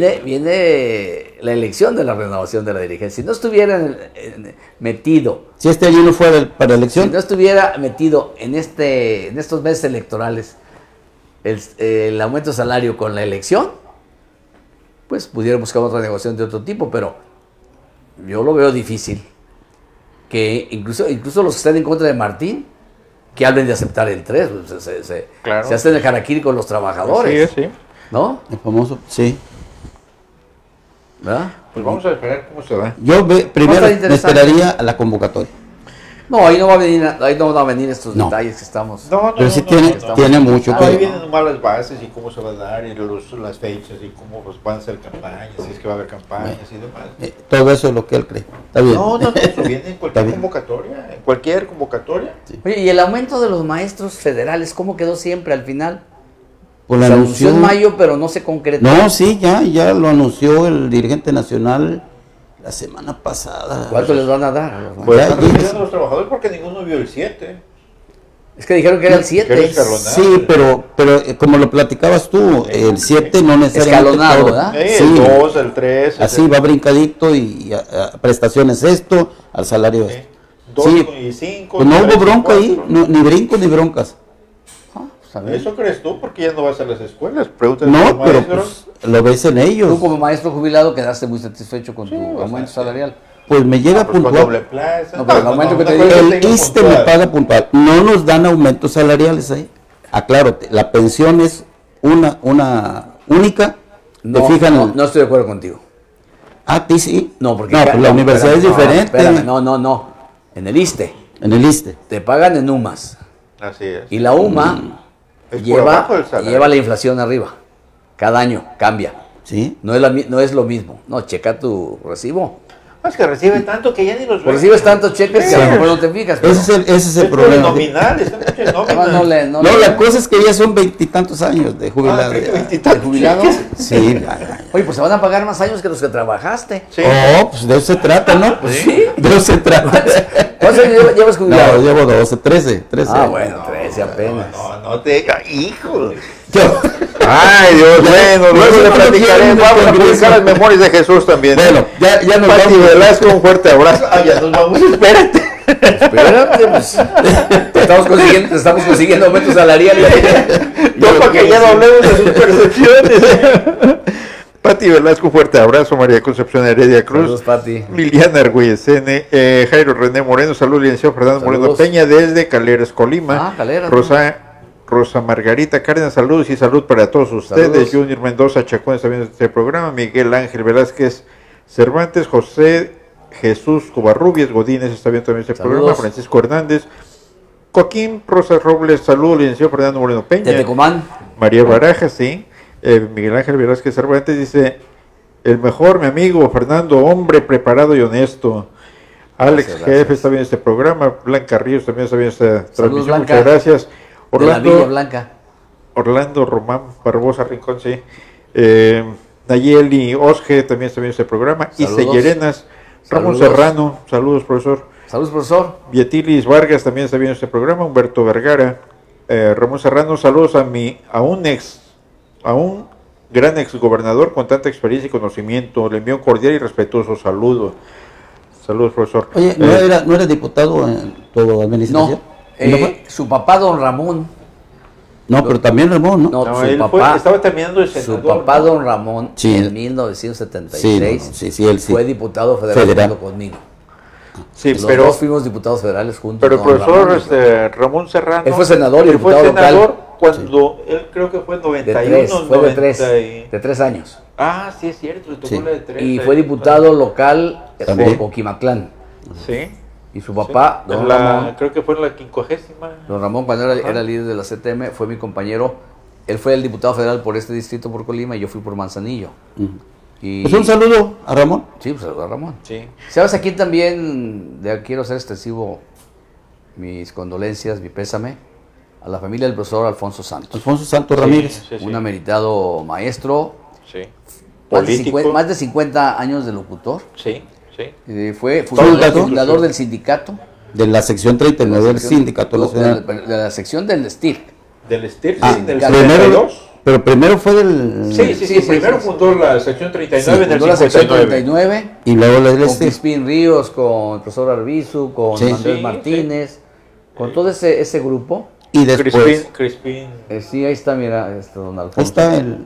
viene la elección de la renovación de la dirigencia. Si no estuviera metido, Si este año no fuera para si elección, no estuviera metido en estos meses electorales el aumento de salario con la elección, pues pudiera buscar otra negociación de otro tipo, pero yo lo veo difícil que incluso los que están en contra de Martín, que hablen de aceptar el 3, Claro. se hacen el harakiri con los trabajadores, Sí. ¿no? el famoso, sí. ¿Verdad? Pues vamos a esperar cómo se da. Yo primero estar me interesante. esperaría a la convocatoria. No, ahí no van a venir estos No. detalles que estamos. Pero sí tiene mucho Ahí que... vienen nomás las bases y cómo se va a dar, y las fechas y cómo pues, van a ser campañas, si es que va a haber campañas y demás. todo eso es lo que él cree. Está bien. No, eso viene en Está cualquier bien. convocatoria, en cualquier convocatoria. Oye, ¿y el aumento de los maestros federales cómo quedó siempre al final? Pues la Se anunció en anunció- mayo, pero no se concretó. No, sí, ya lo anunció el dirigente nacional la semana pasada. ¿Cuánto les van a dar a los maestros? Pues Ya, están ya. refiriendo a los trabajadores porque ninguno vio el 7. Es que dijeron que era el Que era 7. escalonado. Sí, pero como lo platicabas tú, el 7 no necesariamente... Escalonado, todo. ¿verdad? Sí, El 2, el 3. así va brincadito y a prestaciones esto, al salario esto. 2 Sí, y 5. pues no hubo bronca ahí, ni brincos ni broncas. ¿Eso crees tú? Porque ya no vas a las escuelas. Pregúntale a No, los pero maestros. pues lo ves en ellos. Tú como maestro jubilado quedaste muy satisfecho con tu aumento bastante. salarial. Pues me llega Pues con puntual. doble plaza. No, pero el aumento que te una digo, cosa El tengo ISSSTE puntual. me paga puntual. No nos dan aumentos salariales ahí. Aclárote, la pensión es una única. No, ¿Te fijan? no estoy de acuerdo contigo. ¿A ti sí? No, porque pues la universidad es diferente. Espérame, no. En el ISSSTE En el ISSSTE. te pagan en UMAS Así es. y la UMA Es por abajo del salario. lleva la inflación arriba. Cada año cambia. ¿Sí? No es lo mismo. No, checa tu recibo. Es que recibe tanto que ya ni los Pues ves. recibes tantos cheques que a lo mejor no te fijas. pero- Ese es el Es por problema. nominal, está mucho en nómina. Además, No, no le- la cosa es que ya son 20 y tantos años de jubilado. Ah, ya. 20 y tantos ¿De jubilado? cheques. Sí, ya. Oye, pues se van a pagar más años que los que trabajaste. Sí. Oh, pues de eso se trata, ¿no? Sí. De eso se trata. ¿Cuántos años llevas jubilado? No, llevo 12, 13. Ah, bueno, 13 apenas. No te diga, hijo. Yo, Ay, Dios, bueno, luego le platicaré. Vamos a publicar las memorias de Jesús también. bueno, ya nos Pati vamos. Velasco, un fuerte abrazo. Ah, ya nos vamos, espérate. Espérate, pues. Estamos consiguiendo aumentos salariales. No, para que ya no hablemos de sus percepciones. Pati Velasco, fuerte abrazo. María Concepción Heredia Cruz. Saludos, Pati. Liliana Argüelles N. Jairo René Moreno. Saludos, licenciado Fernando Moreno Peña desde Caleres, Colima. Caleres. Rosa Margarita Cárdenas, saludos y salud para todos ustedes. Saludos. Junior Mendoza Chacón está viendo este programa. Miguel Ángel Velázquez Cervantes. José Jesús Covarrubias Godínez está viendo también este programa. Francisco Hernández. Joaquín Rosas Robles, saludos, licenciado Fernando Moreno Peña. De Tecomán. María Barajas, sí. Miguel Ángel Velázquez Cervantes dice: el mejor, mi amigo Fernando, hombre preparado y honesto. Alex Jefe está viendo este programa. Blanca Ríos también está viendo esta transmisión. Blanca. Muchas gracias. Orlando, de la Villa Blanca. Orlando Román Barbosa Rincón, sí. Nayeli Osge también está viendo este programa. Saludos. Ise Llerenas. Ramón Serrano, saludos, profesor. Saludos, profesor. Vietilis Vargas también está viendo este programa. Humberto Vergara. Ramón Serrano, saludos a un gran exgobernador con tanta experiencia y conocimiento. Le envío un cordial y respetuoso saludo. Saludos, profesor. Oye, ¿no era diputado en tu administración? No, su papá, don Ramón. No, pero también Ramón, ¿no? No, su papá, estaba terminando el senador. su papá, don Ramón, Sí. en 1976, él sí. fue diputado federal junto conmigo. Sí, Los pero, dos fuimos diputados federales juntos. pero don profesor Ramón, Ramón Serrano. él fue senador y él fue diputado senador local. cuando él creo que fue en de 91, fue 90 de tres años. Ah, sí es cierto, le tocó Sí. la de 3. Y fue diputado local También. por Coquimaclán. Sí. Y su papá, Sí. don Ramón, Creo que fue en la 50ª. don Ramón, cuando Ajá. era líder de la CTM, fue mi compañero. Él fue el diputado federal por este distrito, por Colima, y yo fui por Manzanillo. Ujú. Y, Pues un saludo a Ramón. Sí, pues a Ramón. Sí. ¿Sabes? Aquí también quiero hacer extensivo mis condolencias, mi pésame a la familia del profesor Alfonso Santos. Alfonso Santos Ramírez. Sí, sí. Un ameritado maestro, Sí. más de, Político. más de 50 años de locutor. Sí, sí. Fue ¿Sindicato? fundador del sindicato. De la sección 39 del sección- sindicato nacional. de la sección del STIR. Del STIR, Ah, sí, del primero- 72. Pero primero fue del... Sí, primero fundó la sección 39 en el Fundó la sección 59. 39. Y luego la del Con este. Crispín Ríos, con el profesor Arbizu, con Sí. Andrés Sí, Martínez, con todo ese grupo. Y después... Crispín. Sí, ahí está, mira, don Alfonso. Ahí está el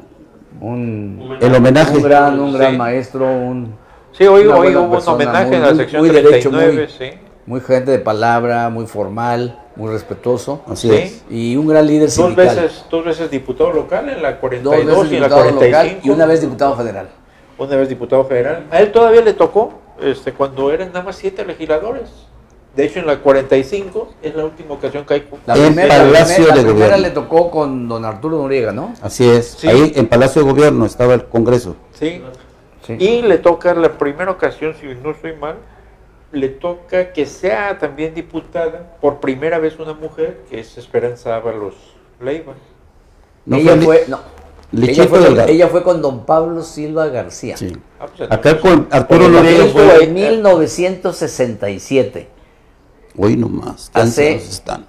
un homenaje. un gran Sí. maestro, Sí, hoy una hubo buena un persona, homenaje en la sección derecho, 39, sí. muy gente de palabra, muy formal, muy respetuoso Así Sí. es. y un gran líder sindical. Dos veces diputado local en la Dos 42 veces y en la diputado 45. local y una vez diputado federal. Una vez diputado federal. A él todavía le tocó cuando eran nada más 7 legisladores. De hecho, en la 45 es la última ocasión que hay. La En primera, Palacio la de primera Gobierno. le tocó con don Arturo Noriega, ¿no? Así es. Sí. Ahí en Palacio de Gobierno estaba el Congreso. Sí. Sí. Y le toca la primera ocasión, si no estoy mal, le toca que sea también diputada por primera vez una mujer, que es Esperanza Ábalos Leiva. No ella fue fue, no. Lichito Delgado. Ella fue con don Pablo Silva García. Sí. Ah, pues Acá entonces- con Arturo En Noriega fue... 1967. Hoy nomás. ¿Qué Hace- ancianos están?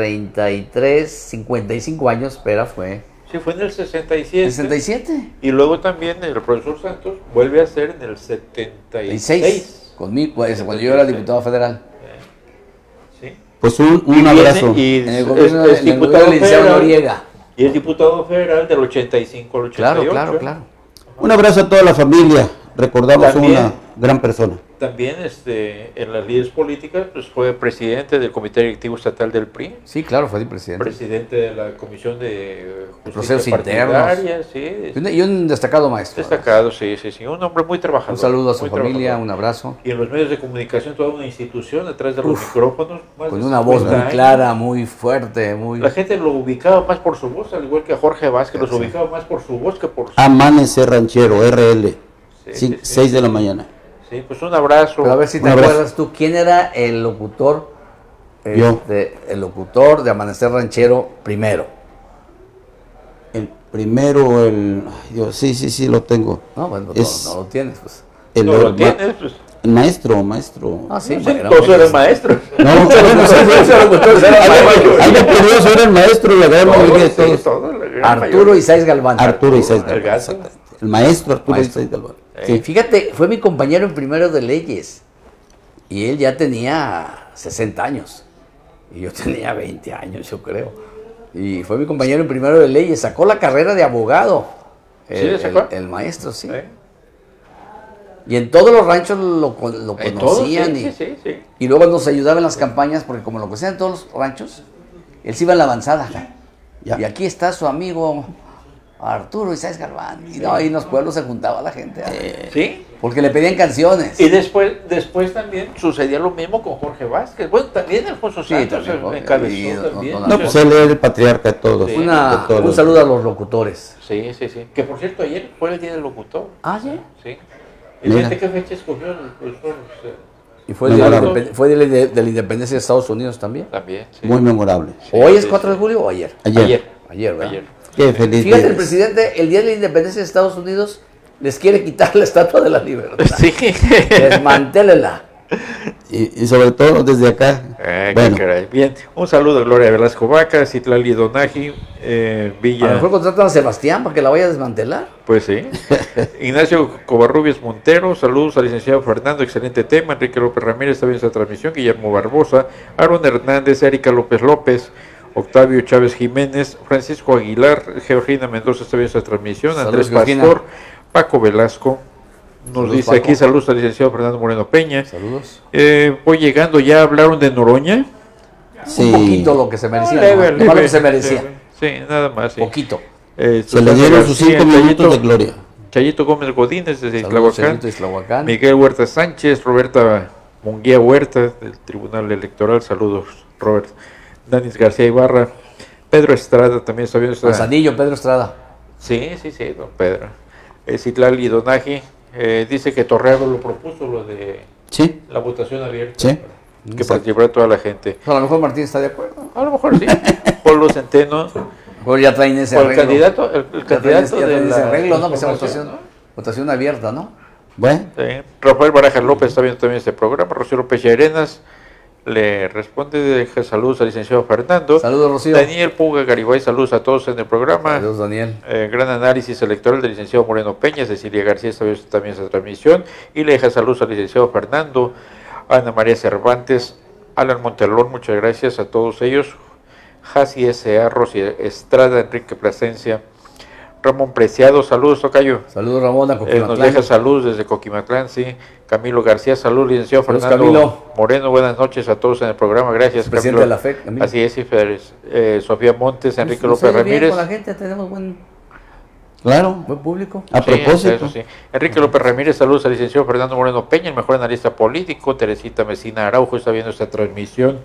33, 55 años, espera, fue. Sí, fue en el 67. 67. Y luego también el profesor Santos vuelve a ser en el 76. 66. Conmigo, pues, cuando yo era diputado federal. Sí. Pues un viene abrazo. y En el es gobierno, diputado en el gobierno del licenciado federal, Noriega. y es diputado federal del 85 al 88. Claro. Un abrazo a toda la familia. Recordamos a También. una gran persona. También en las líderes políticas pues fue presidente del Comité Directivo Estatal del PRI, Sí, claro, fue el presidente. presidente de la Comisión de Procesos Justicia Partidaria, internos. sí, Y un destacado maestro. destacado, sí, un hombre muy trabajador. Un saludo a su muy familia, trabajador. un abrazo. Y en los medios de comunicación toda una institución detrás de los micrófonos. más Con de una voz 50 muy años. clara, muy fuerte, muy... La gente lo ubicaba más por su voz, al igual que a Jorge Vázquez, los Sí. ubicaba más por su voz que por su... Amanecer Ranchero, RL. Sí. 6 de la mañana. Sí, pues un abrazo. Pero a ver si te Un abrazo. acuerdas tú, ¿quién era el locutor? Yo. El locutor de Amanecer Ranchero primero. El primero, ay Dios, sí, lo tengo. No, bueno, Es- no lo tienes, pues. El, ¿No lo tienes? Pues, maestro. Ah, sí, sí, bueno, todos bueno, eran sí. maestros. No, bueno, sí, Hay de curioso, era el maestro, la gran mayoría de todos. Arturo Isaías Galván. Arturo Isaías Galván, Galván. exactamente. El maestro Arturo Maestro. Isaías Galván. Sí, fíjate, fue mi compañero en primero de leyes. Y él ya tenía 60 años. Y yo tenía 20 años, yo creo. Y fue mi compañero en primero de leyes, sacó la carrera de abogado. ¿Sí le sacó? El maestro, sí. Y en todos los ranchos lo conocían. Sí. Y luego nos ayudaba en las campañas, porque como lo conocían en todos los ranchos, él se iba en la avanzada. Ya. Y aquí está su amigo Arturo Isaías Galván. Y no, ahí en los pueblos se juntaba la gente. ¿Sí? Porque le pedían canciones. Y después también sucedía lo mismo con Jorge Vázquez. Bueno, también Alfonso Santos también Jorge. encabezó también. No, pues él era el patriarca de todos. Sí. de todos Un los- saludo a los locutores. Sí. Que por cierto, ayer fue el día del locutor. Ah, sí. Sí. ¿Y Mira. qué fecha escogió el profesor? Y fue Memorable. de la independencia de Estados Unidos también. También, sí. Muy memorable. ¿Hoy es 4 de julio o ayer? Ayer. Ayer, ¿verdad? Ayer. Qué feliz Fíjate, día el es. presidente, el día de la independencia de Estados Unidos, les quiere quitar la Estatua de la Libertad. Sí. Desmantélela. Y sobre todo desde acá. Qué Bueno, caray. Bien, un saludo a Gloria Velasco Vaca, Citlali Donaji, A lo Villa. mejor contratan a Sebastián para que la vaya a desmantelar. Pues sí. Ignacio Covarrubias Montero, saludos al licenciado Fernando, excelente tema. Enrique López Ramírez está viendo esta transmisión. Guillermo Barbosa, Aaron Hernández, Erika López López, Octavio Chávez Jiménez, Francisco Aguilar, Georgina Mendoza está viendo esta transmisión. Saludos, Andrés Georgina. Pastor, Paco Velasco. Nos Saludos, dice Paco. aquí saludos al licenciado Fernando Moreno Peña. Saludos. Voy llegando, ya hablaron de Noroña. sí. Un poquito lo que se merecía. Leve, Nomás lo leve, que se merecía. leve. Sí, nada más. Sí. Poquito. Se le dieron sus 5 minutos de gloria. Chayito Gómez Godínez desde Saludos, Islahuacán, Chayito Islahuacán. Miguel Huerta Sánchez, Roberta Munguía Huerta del Tribunal Electoral, saludos Robert, Danis García Ibarra, Pedro Estrada también está viendo esta... Manzanillo, Pedro Estrada. Sí, don Pedro. Citlali Donaji dice que Torreado lo propuso, lo de Sí, la votación abierta, sí. que participara toda la gente. A lo mejor Martín está de acuerdo. A lo mejor sí. Polo Centeno, Mejor ya traen ese o el arreglo. candidato, el Ya traen candidato ya de traen ese la arreglo, ¿no? Que sea transformación, votación, votación abierta, ¿no? Bueno, Sí. Rafael Baraja López está viendo también este programa. Rocío López Arenas le responde, deja saludos al licenciado Fernando. Saludos, Rocío. Daniel Puga Garibay, saludos a todos en el programa. Saludos, Daniel. Gran análisis electoral del licenciado Moreno Peña. Cecilia García está viendo también esta transmisión. Y le deja saludos al licenciado Fernando, Ana María Cervantes, Alan Montelón, muchas gracias a todos ellos. Jasi S.A., Rosy Estrada, Enrique Plasencia, Ramón Preciado, saludos, tocayo. Saludos, Ramón, a Nos Coquimatlán. deja saludos desde Coquimatlán, sí. Camilo García, saludos, licenciado Saludos, Fernando Camilo. Moreno, buenas noches a todos en el programa, gracias. Presidente Camilo. de la FEC, Camilo. Así es, sí, Federes. Sofía Montes, Enrique Nos López oye bien Ramírez. con la gente, tenemos buen claro. público. A Sí, propósito. eso sí. Enrique López Ramírez, saludos al licenciado Fernando Moreno Peña, el mejor analista político. Teresita Mesina Araujo está viendo esta transmisión.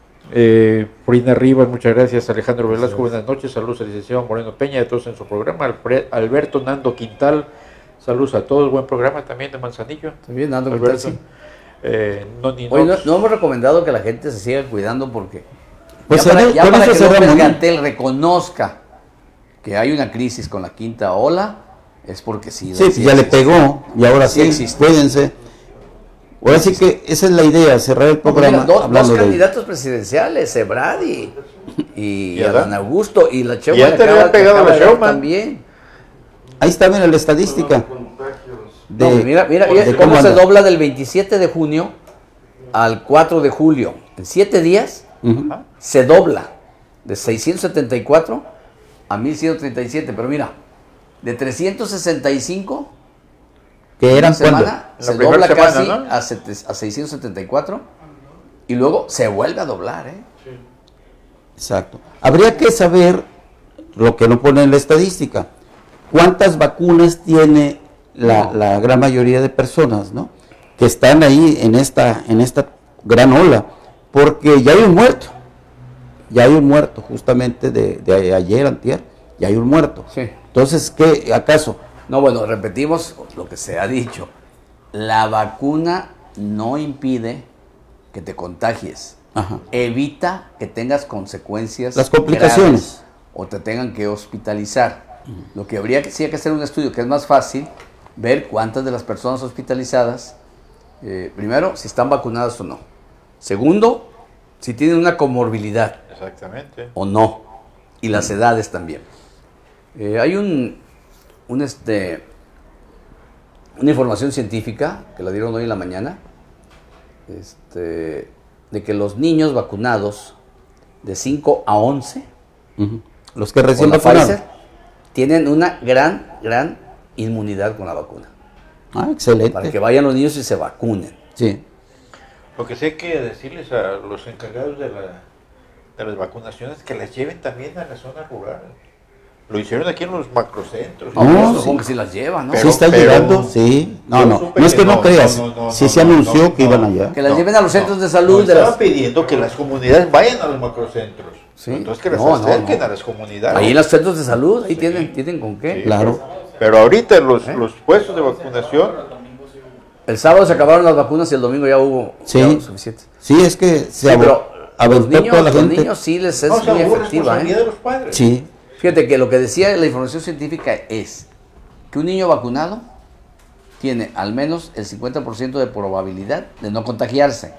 Frina Rivas, muchas gracias. Alejandro Velasco, buenas noches. Saludos al licenciado Moreno Peña, a todos en su programa. Alberto Nando Quintal, saludos a todos. Buen programa también de Manzanillo. También ando con Alberto. sí. Noni Oye, Nox. no hemos recomendado que la gente se siga cuidando porque Pues ya para, con ya para eso que López cerramos, ¿no? Gatell reconozca que hay una crisis con la quinta ola, es porque sí. Sí, ya le pegó y ahora Sí sí, existe. cuídense. Ahora sí que esa es la idea, cerrar el programa Dos hablando de candidatos presidenciales, Ebrard y Adán. Adán Augusto, y la Sheinbaum Ya te habían pegado acaba la de dar Sheinbaum. también. Ahí está, mira la estadística. No, mira de cómo se anda. dobla del 27 de junio al 4 de julio. En 7 días Ujú. se dobla de 674 a 1137. Pero mira, de 365 Que eran una semana cuando. La se primera dobla semana, casi ¿no? a 674 y luego se vuelve a doblar, ¿eh? Exacto. Habría que saber lo que no pone en la estadística. ¿Cuántas vacunas tiene la gran mayoría de personas, ¿no? Que están ahí en esta gran ola? Porque ya hay un muerto. Ya hay un muerto, justamente de ayer, antier, ya hay un muerto. Sí. Entonces, ¿qué acaso? No, bueno, repetimos lo que se ha dicho. La vacuna no impide que te contagies. Ajá. Evita que tengas consecuencias. Las complicaciones. graves o te tengan que hospitalizar. Lo que habría que, sí hay que hacer un estudio que es más fácil, ver cuántas de las personas hospitalizadas, primero, si están vacunadas o no. Segundo, si tienen una comorbilidad Exactamente. o no. Y las edades también. Hay una información científica que la dieron hoy en la mañana, de que los niños vacunados de 5 a 11 Los que recién con la vacunaron. Pfizer tienen una gran inmunidad con la vacuna. Ah, excelente. Para que vayan los niños y se vacunen. Sí. Lo que sí hay que decirles a los encargados de las vacunaciones que las lleven también a la zona rural. Lo hicieron aquí en los macrocentros. No, No, supongo sí. que sí las llevan, ¿no? Pero- ¿Sí está llegando? Sí. No, yo no. supe No es que no creas. no, Sí se anunció que iban allá. Que las No, lleven a los no, centros de salud. no, de las... estaban pidiendo que las comunidades vayan a los macrocentros. Sí. Entonces que las No, acerquen no. a las comunidades. Ahí en los centros de salud, ahí Sí. tienen con qué. Sí, Claro. Pero ahorita los puestos de vacunación, El sábado se acabaron las vacunas y el domingo ya hubo Sí. ya suficientes. Sí, es que se Sí, pero los aventó toda la los gente. niños sí les es no, o sea, muy hubo efectiva. responsabilidad de los padres. Sí. Fíjate que lo que decía la información científica es que un niño vacunado tiene al menos el 50% de probabilidad de no contagiarse.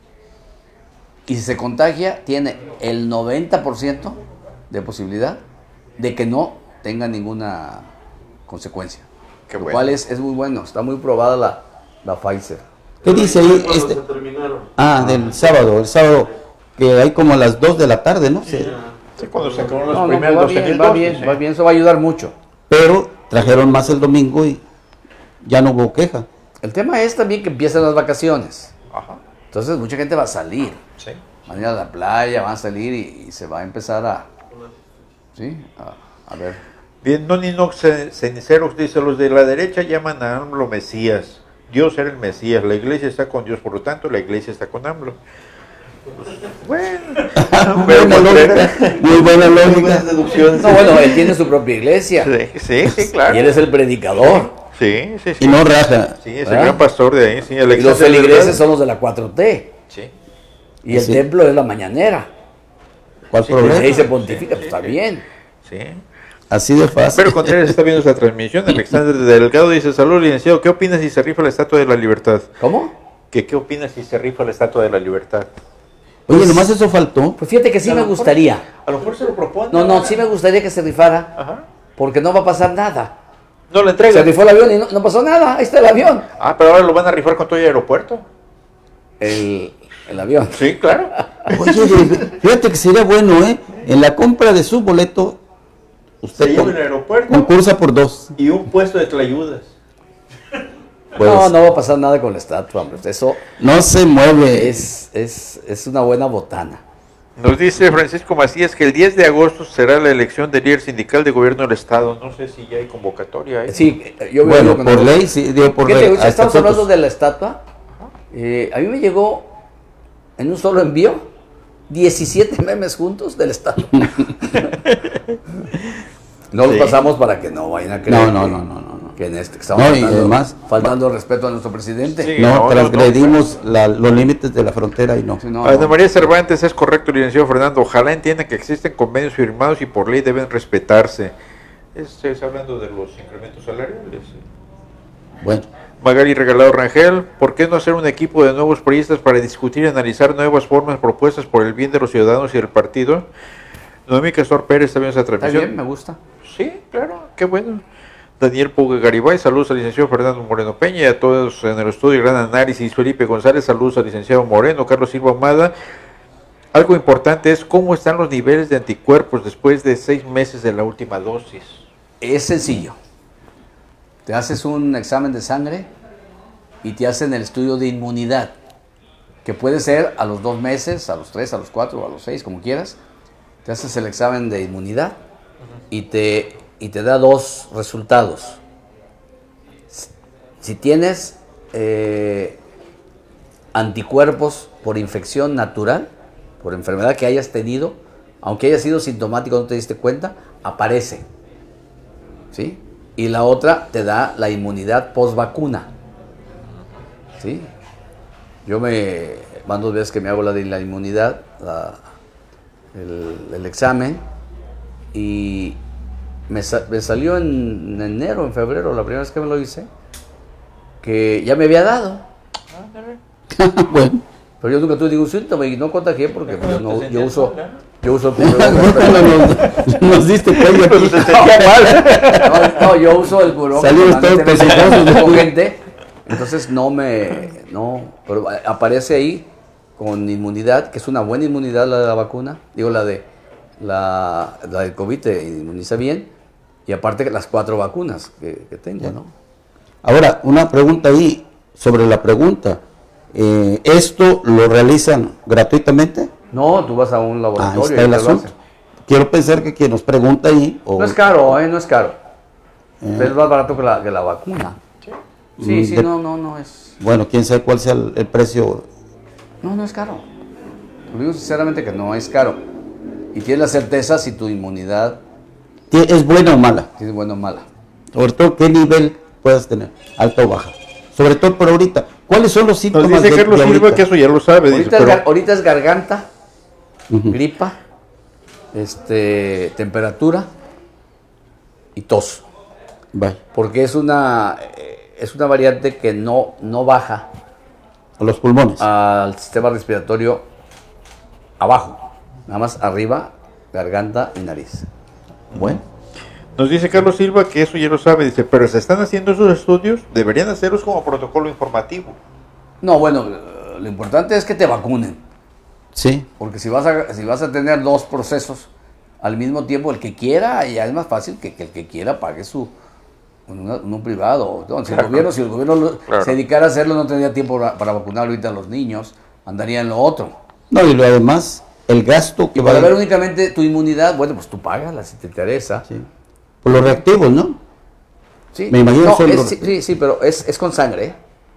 Y si se contagia, tiene el 90% de posibilidad de que no tenga ninguna consecuencia. Qué Lo bueno. cual es muy bueno, está muy probada la Pfizer. ¿Qué dice ahí? ¿Cuándo se terminaron? Del sábado. El sábado que hay como a las 2 de la tarde, ¿no? Sí. Sí, cuando se acabaron los No, primeros va 12,000 bien, va dosis, bien, sí. va bien, eso va a ayudar mucho. Pero trajeron más el domingo y ya no hubo queja. El tema es también que empiezan las vacaciones. Ajá, Entonces mucha gente va a salir. sí. Van a ir a la playa, van a salir y se va a empezar a... ¿Sí? A ver. Bien, Noni Nox Ceniceros dice, los de la derecha llaman a AMLO Mesías. Dios era el Mesías, la iglesia está con Dios, por lo tanto la iglesia está con AMLO. Pues, bueno, pero Buena lógica, muy buena muy lógica. buenas deducciones. No, bueno, él tiene su propia iglesia. Sí, claro. Y él es el predicador. Sí. Y no raja. Sí, es el ¿verdad? gran pastor de ahí, sí. Y los Alexander feligreses Delgado. son los de la 4T. Sí, Y el Sí. templo es la mañanera. ¿Cuál Sí, Pues problema? ahí se pontifica, pues está bien. sí. Así de fácil. Pero Contreras está viendo esta transmisión. Alexander Delgado dice, salud, licenciado, ¿qué opinas si se rifa la Estatua de la Libertad? ¿Cómo? ¿Qué opinas si se rifa la Estatua de la Libertad? Oye, nomás eso faltó. Pues fíjate que sí me gustaría. A lo mejor se lo propone. No, sí me gustaría que se rifara, Ajá. porque no va a pasar nada. No lo Se entrega. rifó el avión y no pasó nada, ahí está el avión. Ah, pero ahora lo van a rifar con todo el aeropuerto. El avión. Sí, claro. Oye, fíjate que sería bueno, ¿eh? En la compra de su boleto, Se usted lleva el aeropuerto concursa por 2. y un puesto de tlayudas. Pues, No va a pasar nada con la estatua, hombre. Eso no se mueve. es una buena botana. Nos dice Francisco Macías que el 10 de agosto será la elección del líder sindical de gobierno del Estado. No sé si ya hay convocatoria. Sí, yo Bueno, digo que por no. ley, sí, digo por Fíjate, ley. ahorita hasta estamos hablando fotos. de la estatua. A mí me llegó en un solo envío 17 memes juntos de la estatua. No los Sí. pasamos para que no vayan a creer No. que en este que estamos No, y además- faltando respeto a nuestro presidente. Sí. No, No, transgredimos los límites de la frontera y no. Sí, no, Ana no. María Cervantes, es correcto, licenciado Fernando. Ojalá entiendan que existen convenios firmados y por ley deben respetarse. Es hablando de los incrementos salariales. Bueno, Magali Regalado Rangel, ¿por qué no hacer un equipo de nuevos periodistas para discutir y analizar nuevas formas propuestas por el bien de los ciudadanos y del partido? Noemí Castor Pérez también esa Está transmisión. bien, me gusta. Sí, claro, qué bueno. Daniel Puga Garibay, saludos al licenciado Fernando Moreno Peña y a todos en el estudio, gran análisis. Felipe González, saludos al licenciado Moreno. Carlos Silva Amada, algo importante es cómo están los niveles de anticuerpos después de 6 meses de la última dosis. Es sencillo. Te haces un examen de sangre y te hacen el estudio de inmunidad, que puede ser a los 2 meses, a los 3, a los 4 o a los 6, como quieras. Te haces el examen de inmunidad y te da 2 resultados. Si tienes anticuerpos por infección natural, por enfermedad que hayas tenido, aunque haya sido sintomático, no te diste cuenta, aparece. ¿Sí? Y la otra te da la inmunidad post vacuna. ¿Sí? Yo van 2 veces que me hago la de la inmunidad, el examen, y me salió en enero, en febrero, la primera vez que me lo hice, que ya me había dado. bueno. Pero yo nunca tuve ningún síntoma y no contagié porque pues, yo uso el Nos diste cuello aquí. no, yo uso el cubrebocas Salimos todos permanentemente pesosos. con gente, entonces pero aparece ahí con inmunidad, que es una buena inmunidad la de la vacuna, digo la del COVID te inmuniza bien, y aparte las 4 vacunas que tengo, ¿no? Ahora, una pregunta ahí, sobre la pregunta, ¿esto lo realizan gratuitamente? No, tú vas a un laboratorio. Ahí está el asunto. Quiero pensar que quien nos pregunta ahí... No es caro, no es caro. Es más barato que la vacuna. Sí, no es... Bueno, quién sabe cuál sea el precio. No es caro. Te digo sinceramente que no es caro. Y tienes la certeza si tu inmunidad... ¿Es buena o mala? Si es buena o mala. Sobre todo, ¿qué nivel puedas tener? ¿Alta o baja? Sobre todo por ahorita. ¿Cuáles son los síntomas Nos dice Carlos Silva que eso ya lo sabe. Ahorita es garganta, gripa, temperatura y tos. Vaya. Porque es una variante que no baja A los pulmones. al sistema respiratorio abajo, nada más arriba, garganta y nariz. Bueno. Nos dice Carlos Silva que eso ya lo sabe, dice, pero se están haciendo esos estudios, deberían hacerlos como protocolo informativo. No, bueno, lo importante es que te vacunen. Sí. Porque si vas a tener 2 procesos al mismo tiempo, el que quiera, ya es más fácil que el que quiera pague un privado. No, si el gobierno se dedicara a hacerlo, no tendría tiempo para vacunar ahorita a los niños, andaría en lo otro. No, y lo además, el gasto que y para ver únicamente tu inmunidad, bueno, pues tú págala si te interesa. Sí. Por los reactivos, ¿no? Sí. Me imagino sí, pero es con sangre.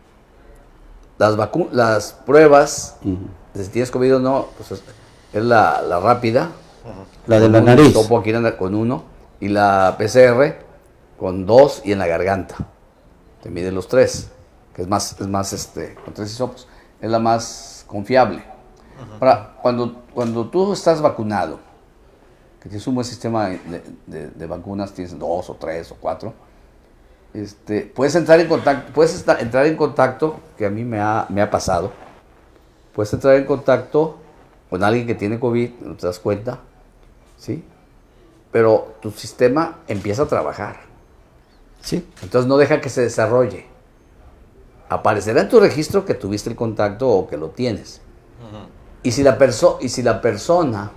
Las pruebas, si tienes COVID o no, pues es la rápida. La de la nariz. Topo aquí con 1 y la PCR con 2 y en la garganta. Te mide los 3, que es más con 3 hisopos, es la más confiable. Ahora, cuando tú estás vacunado, que tienes un buen sistema de vacunas, tienes 2 o 3 o 4, puedes entrar en contacto, que a mí me ha pasado, puedes entrar en contacto con alguien que tiene COVID, no te das cuenta, ¿sí? Pero tu sistema empieza a trabajar. Sí. Entonces no deja que se desarrolle. Aparecerá en tu registro que tuviste el contacto o que lo tienes. Y si la persona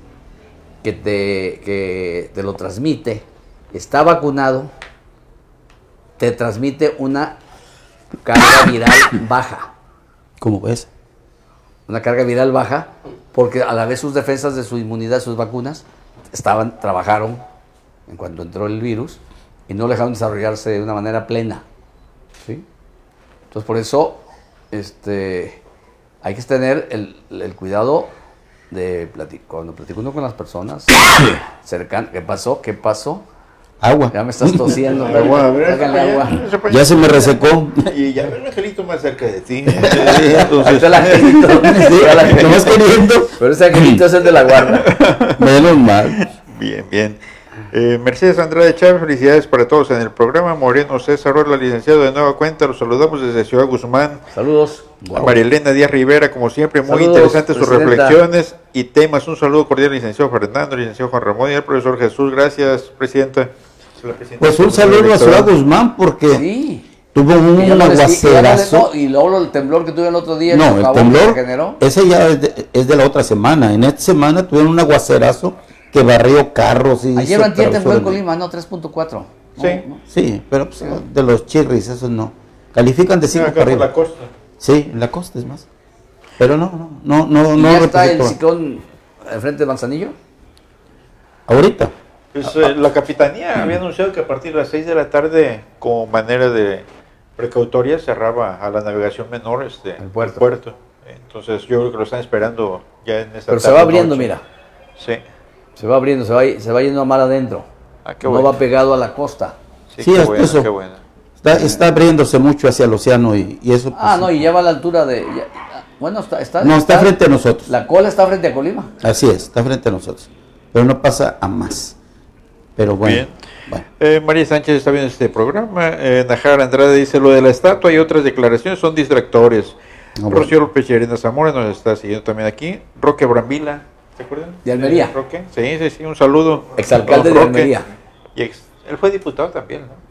que te lo transmite está vacunado, te transmite una carga viral baja. ¿Cómo ves? Una carga viral baja, porque a la vez sus defensas de su inmunidad, sus vacunas, trabajaron en cuanto entró el virus y no lo dejaron desarrollarse de una manera plena. ¿Sí? Entonces, por eso hay que tener el cuidado de cuando platico uno con las personas cercanas. ¿Qué pasó? Agua. Ya me estás tosiendo. Agua, Háganle agua. Ya se me resecó. Y ya ves el angelito más cerca de ti. Ahí Entonces, está el angelito. Nomás queriendo. Pero ese angelito es el de la guarda. Menos mal. bien. Mercedes Andrade Chávez, felicidades para todos en el programa. Moreno César Orla, licenciado de nueva cuenta, los saludamos desde Ciudad Guzmán. Saludos. A María Elena Díaz Rivera, como siempre, muy Saludos, interesantes sus presidenta. reflexiones y temas. Un saludo cordial al licenciado Fernando, licenciado Juan Ramón y al profesor Jesús. Gracias, presidenta. Pues un saludo a Ciudad Guzmán porque Sí. tuvo un aguacerazo. Y luego el temblor que tuve el otro día. No, el temblor, generó. ese ya es de la otra semana. En esta semana tuvieron un aguacerazo que barrió carros y Ayer hizo antier tembló en travesuras. Colima, no, 3.4. Sí. Sí, pero pues, de los chirris, esos no. Califican de 5 Acá para por arriba. la costa. Sí, en la costa es más. Pero no ¿Y ya está el representó. ciclón enfrente de Manzanillo? Ahorita. Pues, la capitanía había anunciado que a partir de las 6 de la tarde, como manera de precautoria, cerraba a la navegación menor El puerto. Entonces yo creo que lo están esperando ya en esta Pero se tarde, va abriendo, noche. mira. Sí. Se va abriendo, se va yendo a mar adentro. Qué No bueno. va pegado a la costa. Sí, qué hasta bueno, eso. qué bueno. Está abriéndose mucho hacia el océano y eso. Pues, No, y ya va a la altura de... bueno, está frente a nosotros. La cola está frente a Colima. Así es, está frente a nosotros. Pero no pasa a más. Pero bueno. Bien. bueno. María Sánchez está viendo este programa. Najara Andrade dice: lo de la estatua y otras declaraciones son distractores. bueno. Rocío López Llerena Zamora nos está siguiendo también aquí. Roque Brambila, ¿se acuerdan? De Almería. Roque. Sí, un saludo. Exalcalde de Roque. Almería. Y él fue diputado también, ¿no? No,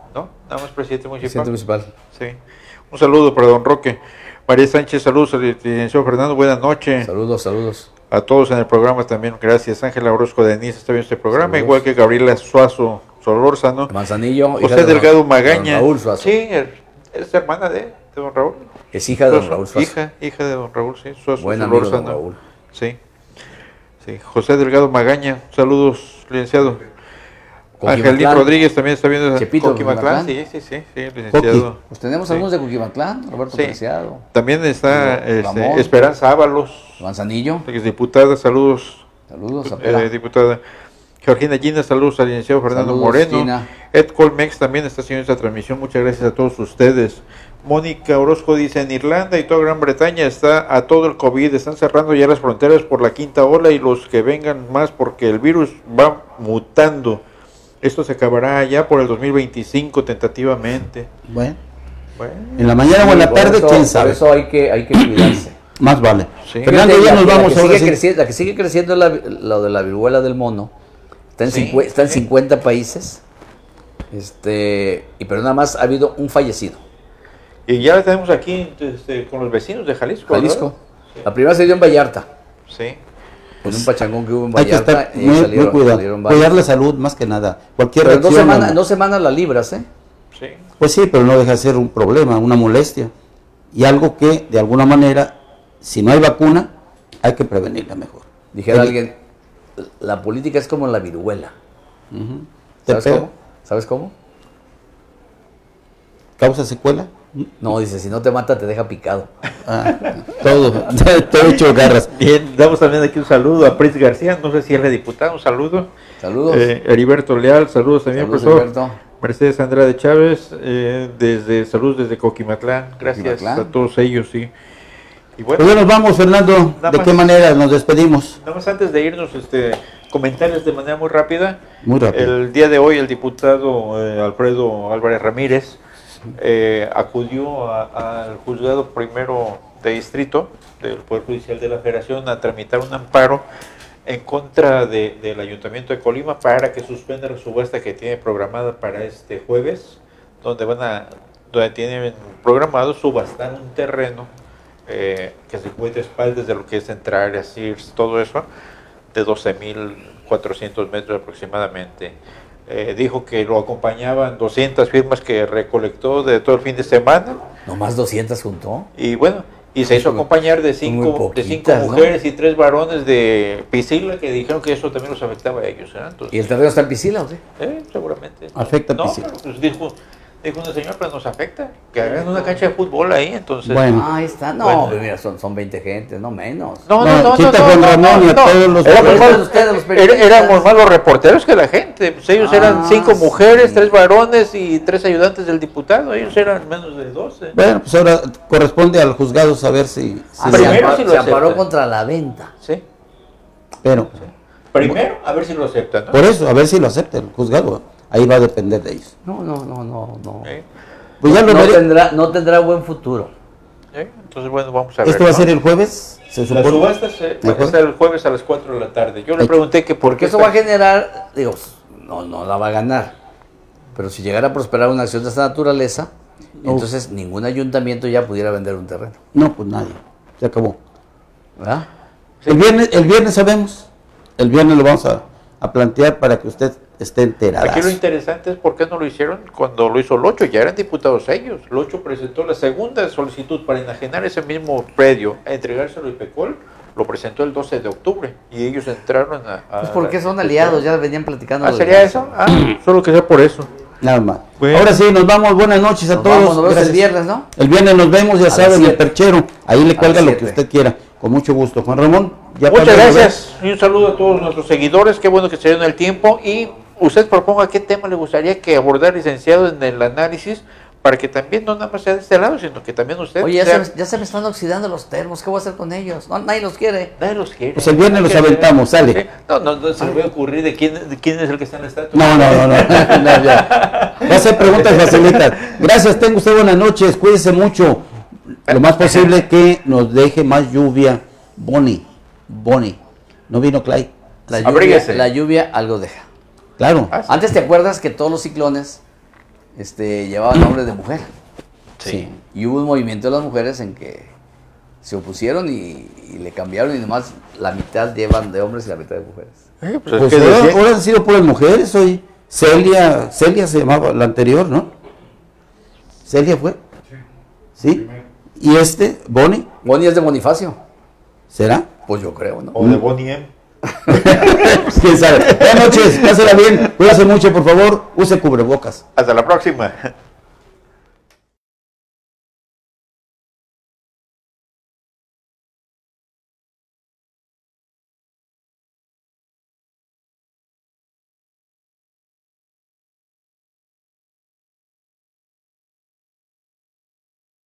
¿No? Nada más presidente Presidente municipal. municipal. Sí. Un saludo para don Roque. María Sánchez, saludos al licenciado Fernando, buenas noches. Saludos, saludos. A todos en el programa también, gracias. Ángela Orozco Denise está viendo este programa, Saludos. igual que Gabriela Suazo Solórzano. Manzanillo. hija José de don- Delgado Magaña. don Raúl Suazo. Sí, es hermana de don Raúl. Es hija de don Suazo. Raúl Suazo. Hija de don Raúl, sí. Suazo Buen amigo de don Solórzano. Raúl. Sí. Sí. José Delgado Magaña, saludos, licenciado. Angelín Coquimatlán. Rodríguez también está viendo Chepito, Coquimatlán. Coquimatlán. Sí, licenciado. Pues tenemos Sí. algunos de Coquimatlán, Roberto Sí. Preciado, También está Ramón. Esperanza Ábalos, Manzanillo. que es diputada, saludos. Saludos a Pela. Diputada Georgina Gina, saludos al licenciado Fernando Saludos, Moreno. Gina. Ed Colmex también está haciendo esta transmisión, muchas gracias a todos ustedes. Mónica Orozco dice, en Irlanda y toda Gran Bretaña está a todo el COVID, están cerrando ya las fronteras por la quinta ola y los que vengan más porque el virus va mutando. Esto se acabará ya por el 2025 tentativamente. Bueno, Bueno, en la mañana o en la Por tarde, eso- quién Por sabe. eso hay que cuidarse. Más vale. Sí. Fernando, Fíjate, ya nos la vamos que ahora sigue sí. creciendo, la que sigue creciendo es lo de la viruela del mono. Está en, Sí, está en sí. 50 países. Pero nada más ha habido un fallecido. y ya la tenemos aquí con los vecinos de Jalisco. ¿verdad? Jalisco. La primera se dio en Vallarta. Sí. Con un pachangón que hubo en Hay que Vallarta. estar y muy salieron cuidado. varios. Cuidar la salud más que nada. Cualquier Pero en reacción. 2 semanas la libras, ¿eh? Sí. Pues sí, pero no deja de ser un problema, una molestia. Y algo que, de alguna manera, si no hay vacuna, hay que prevenirla mejor. Dijera El- alguien, la política es como la viruela. Ujú. Te ¿Sabes pega, cómo? ¿Sabes cómo? ¿Causa secuela? No, dice, si no te mata, te deja picado. Ah, todo, todo hecho garras. Bien, damos también aquí un saludo a Pris García, no sé si es la diputada, un saludo. Saludos. Heriberto Leal, saludos también, Saludos, profesor. Heriberto. Mercedes Andrade Chávez, saludos desde Coquimatlán, gracias Coquimatlán. a todos ellos, sí. Y bueno, Pues ya nos vamos, Fernando. Nada ¿De más. qué manera nos despedimos? nada más antes de irnos, comentarios de manera muy rápida. Muy rápido. El día de hoy el diputado Alfredo Álvarez Ramírez acudió al juzgado primero de distrito del Poder Judicial de la Federación a tramitar un amparo en contra del Ayuntamiento de Colima para que suspenda la subasta que tiene programada para este jueves, donde tienen programado subastar un terreno que se encuentra a espaldas de lo que es Central, Sears, todo eso, de 12.400 metros aproximadamente. Dijo que lo acompañaban 200 firmas que recolectó de todo el fin de semana ¿Nomás 200 juntó? y bueno, y se hizo acompañar de Son muy cinco poquitas, ¿no? mujeres y 3 varones de Piscila que dijeron que eso también los afectaba a ellos. Entonces, ¿Y el terreno está en Piscila o qué? seguramente. Afecta a No, Piscila. pero, pues, dijo una señora, pero nos afecta. Que hagan una cancha de fútbol ahí, entonces. Bueno. Ah, ahí está. No, Bueno. pero mira, son 20 gentes, no menos. No, Quita a Juan Ramón y a todos los... Éramos Pero más, ustedes, los periodistas. éramos más los reporteros que la gente. Pues ellos eran 5 sí. mujeres, 3 varones y 3 ayudantes del diputado. Ellos eran menos de 12. Bueno, pues ahora corresponde al juzgado saber si... Ah, primero sí lo se amparó aceptan. contra la venta. Sí. Pero, Primero, a ver si lo aceptan, ¿no? por eso, a ver si lo acepta el juzgado. Ahí va a depender de ellos. No. ¿Eh? Pues ya lo No veré. no tendrá buen futuro. Entonces, bueno, vamos a ver. Esto va a ¿no? ser el jueves, se La supone. subasta va a ser el jueves a las 4 de la tarde. Yo le pregunté que por Porque qué eso va a generar, digo, no la va a ganar. Pero si llegara a prosperar una acción de esta naturaleza, entonces ningún ayuntamiento ya pudiera vender un terreno. No, pues nadie. Se acabó. ¿Verdad? El viernes sabemos. El viernes lo vamos a plantear para que usted esté enterado. Aquí lo interesante es por qué no lo hicieron cuando lo hizo Locho, ya eran diputados ellos. Locho presentó la segunda solicitud para enajenar ese mismo predio, a entregárselo a IPECOL, lo presentó el 12 de octubre y ellos entraron a... Pues porque son aliados, ya venían platicando. ¿Ah, de- sería eso? Ah, solo que sea por eso. Nada más. Bueno. Ahora sí, nos vamos. Buenas noches a Nos todos. vamos, nos vemos el Gracias. viernes, ¿no? El viernes nos vemos, ya las saben, el 7. perchero. Ahí le A cuelga las lo que 7. usted quiera. Con mucho gusto. Juan Ramón, ya Muchas para- gracias y un saludo a todos nuestros seguidores, qué bueno que se dieron el tiempo y usted proponga qué tema le gustaría que abordara, licenciado, en el análisis, para que también no nada más sea de este lado, sino que también usted Oye, sea- ya se me están oxidando los termos, ¿qué voy a hacer con ellos? No, nadie los quiere. Nadie los quiere. Pues el viernes los aventamos, sale. Sí. No se le voy a ocurrir de quién es el que está en la estatua. No, no, ya. Va a ser preguntas facilitas. Gracias, tenga usted buenas noches, cuídese mucho. Lo más posible que nos deje más lluvia. Bonnie. No vino Clay. Abríguese. La lluvia algo deja. Claro. Ah, sí. Antes te acuerdas que todos los ciclones llevaba nombre de mujer. Sí. Y hubo un movimiento de las mujeres en que se opusieron y le cambiaron y nomás la mitad llevan de hombres y la mitad de mujeres. Pues ahora han sido puras mujeres hoy. Celia se llamaba la anterior, ¿no? ¿Celia fue? ¿Sí? ¿Y Bonnie? Bonnie es de Bonifacio. ¿Será? Pues yo creo, ¿no? O de Bonnie M. Pues, quién sabe. Buenas noches, pásela bien, cuídase mucho, por favor, use cubrebocas. Hasta la próxima.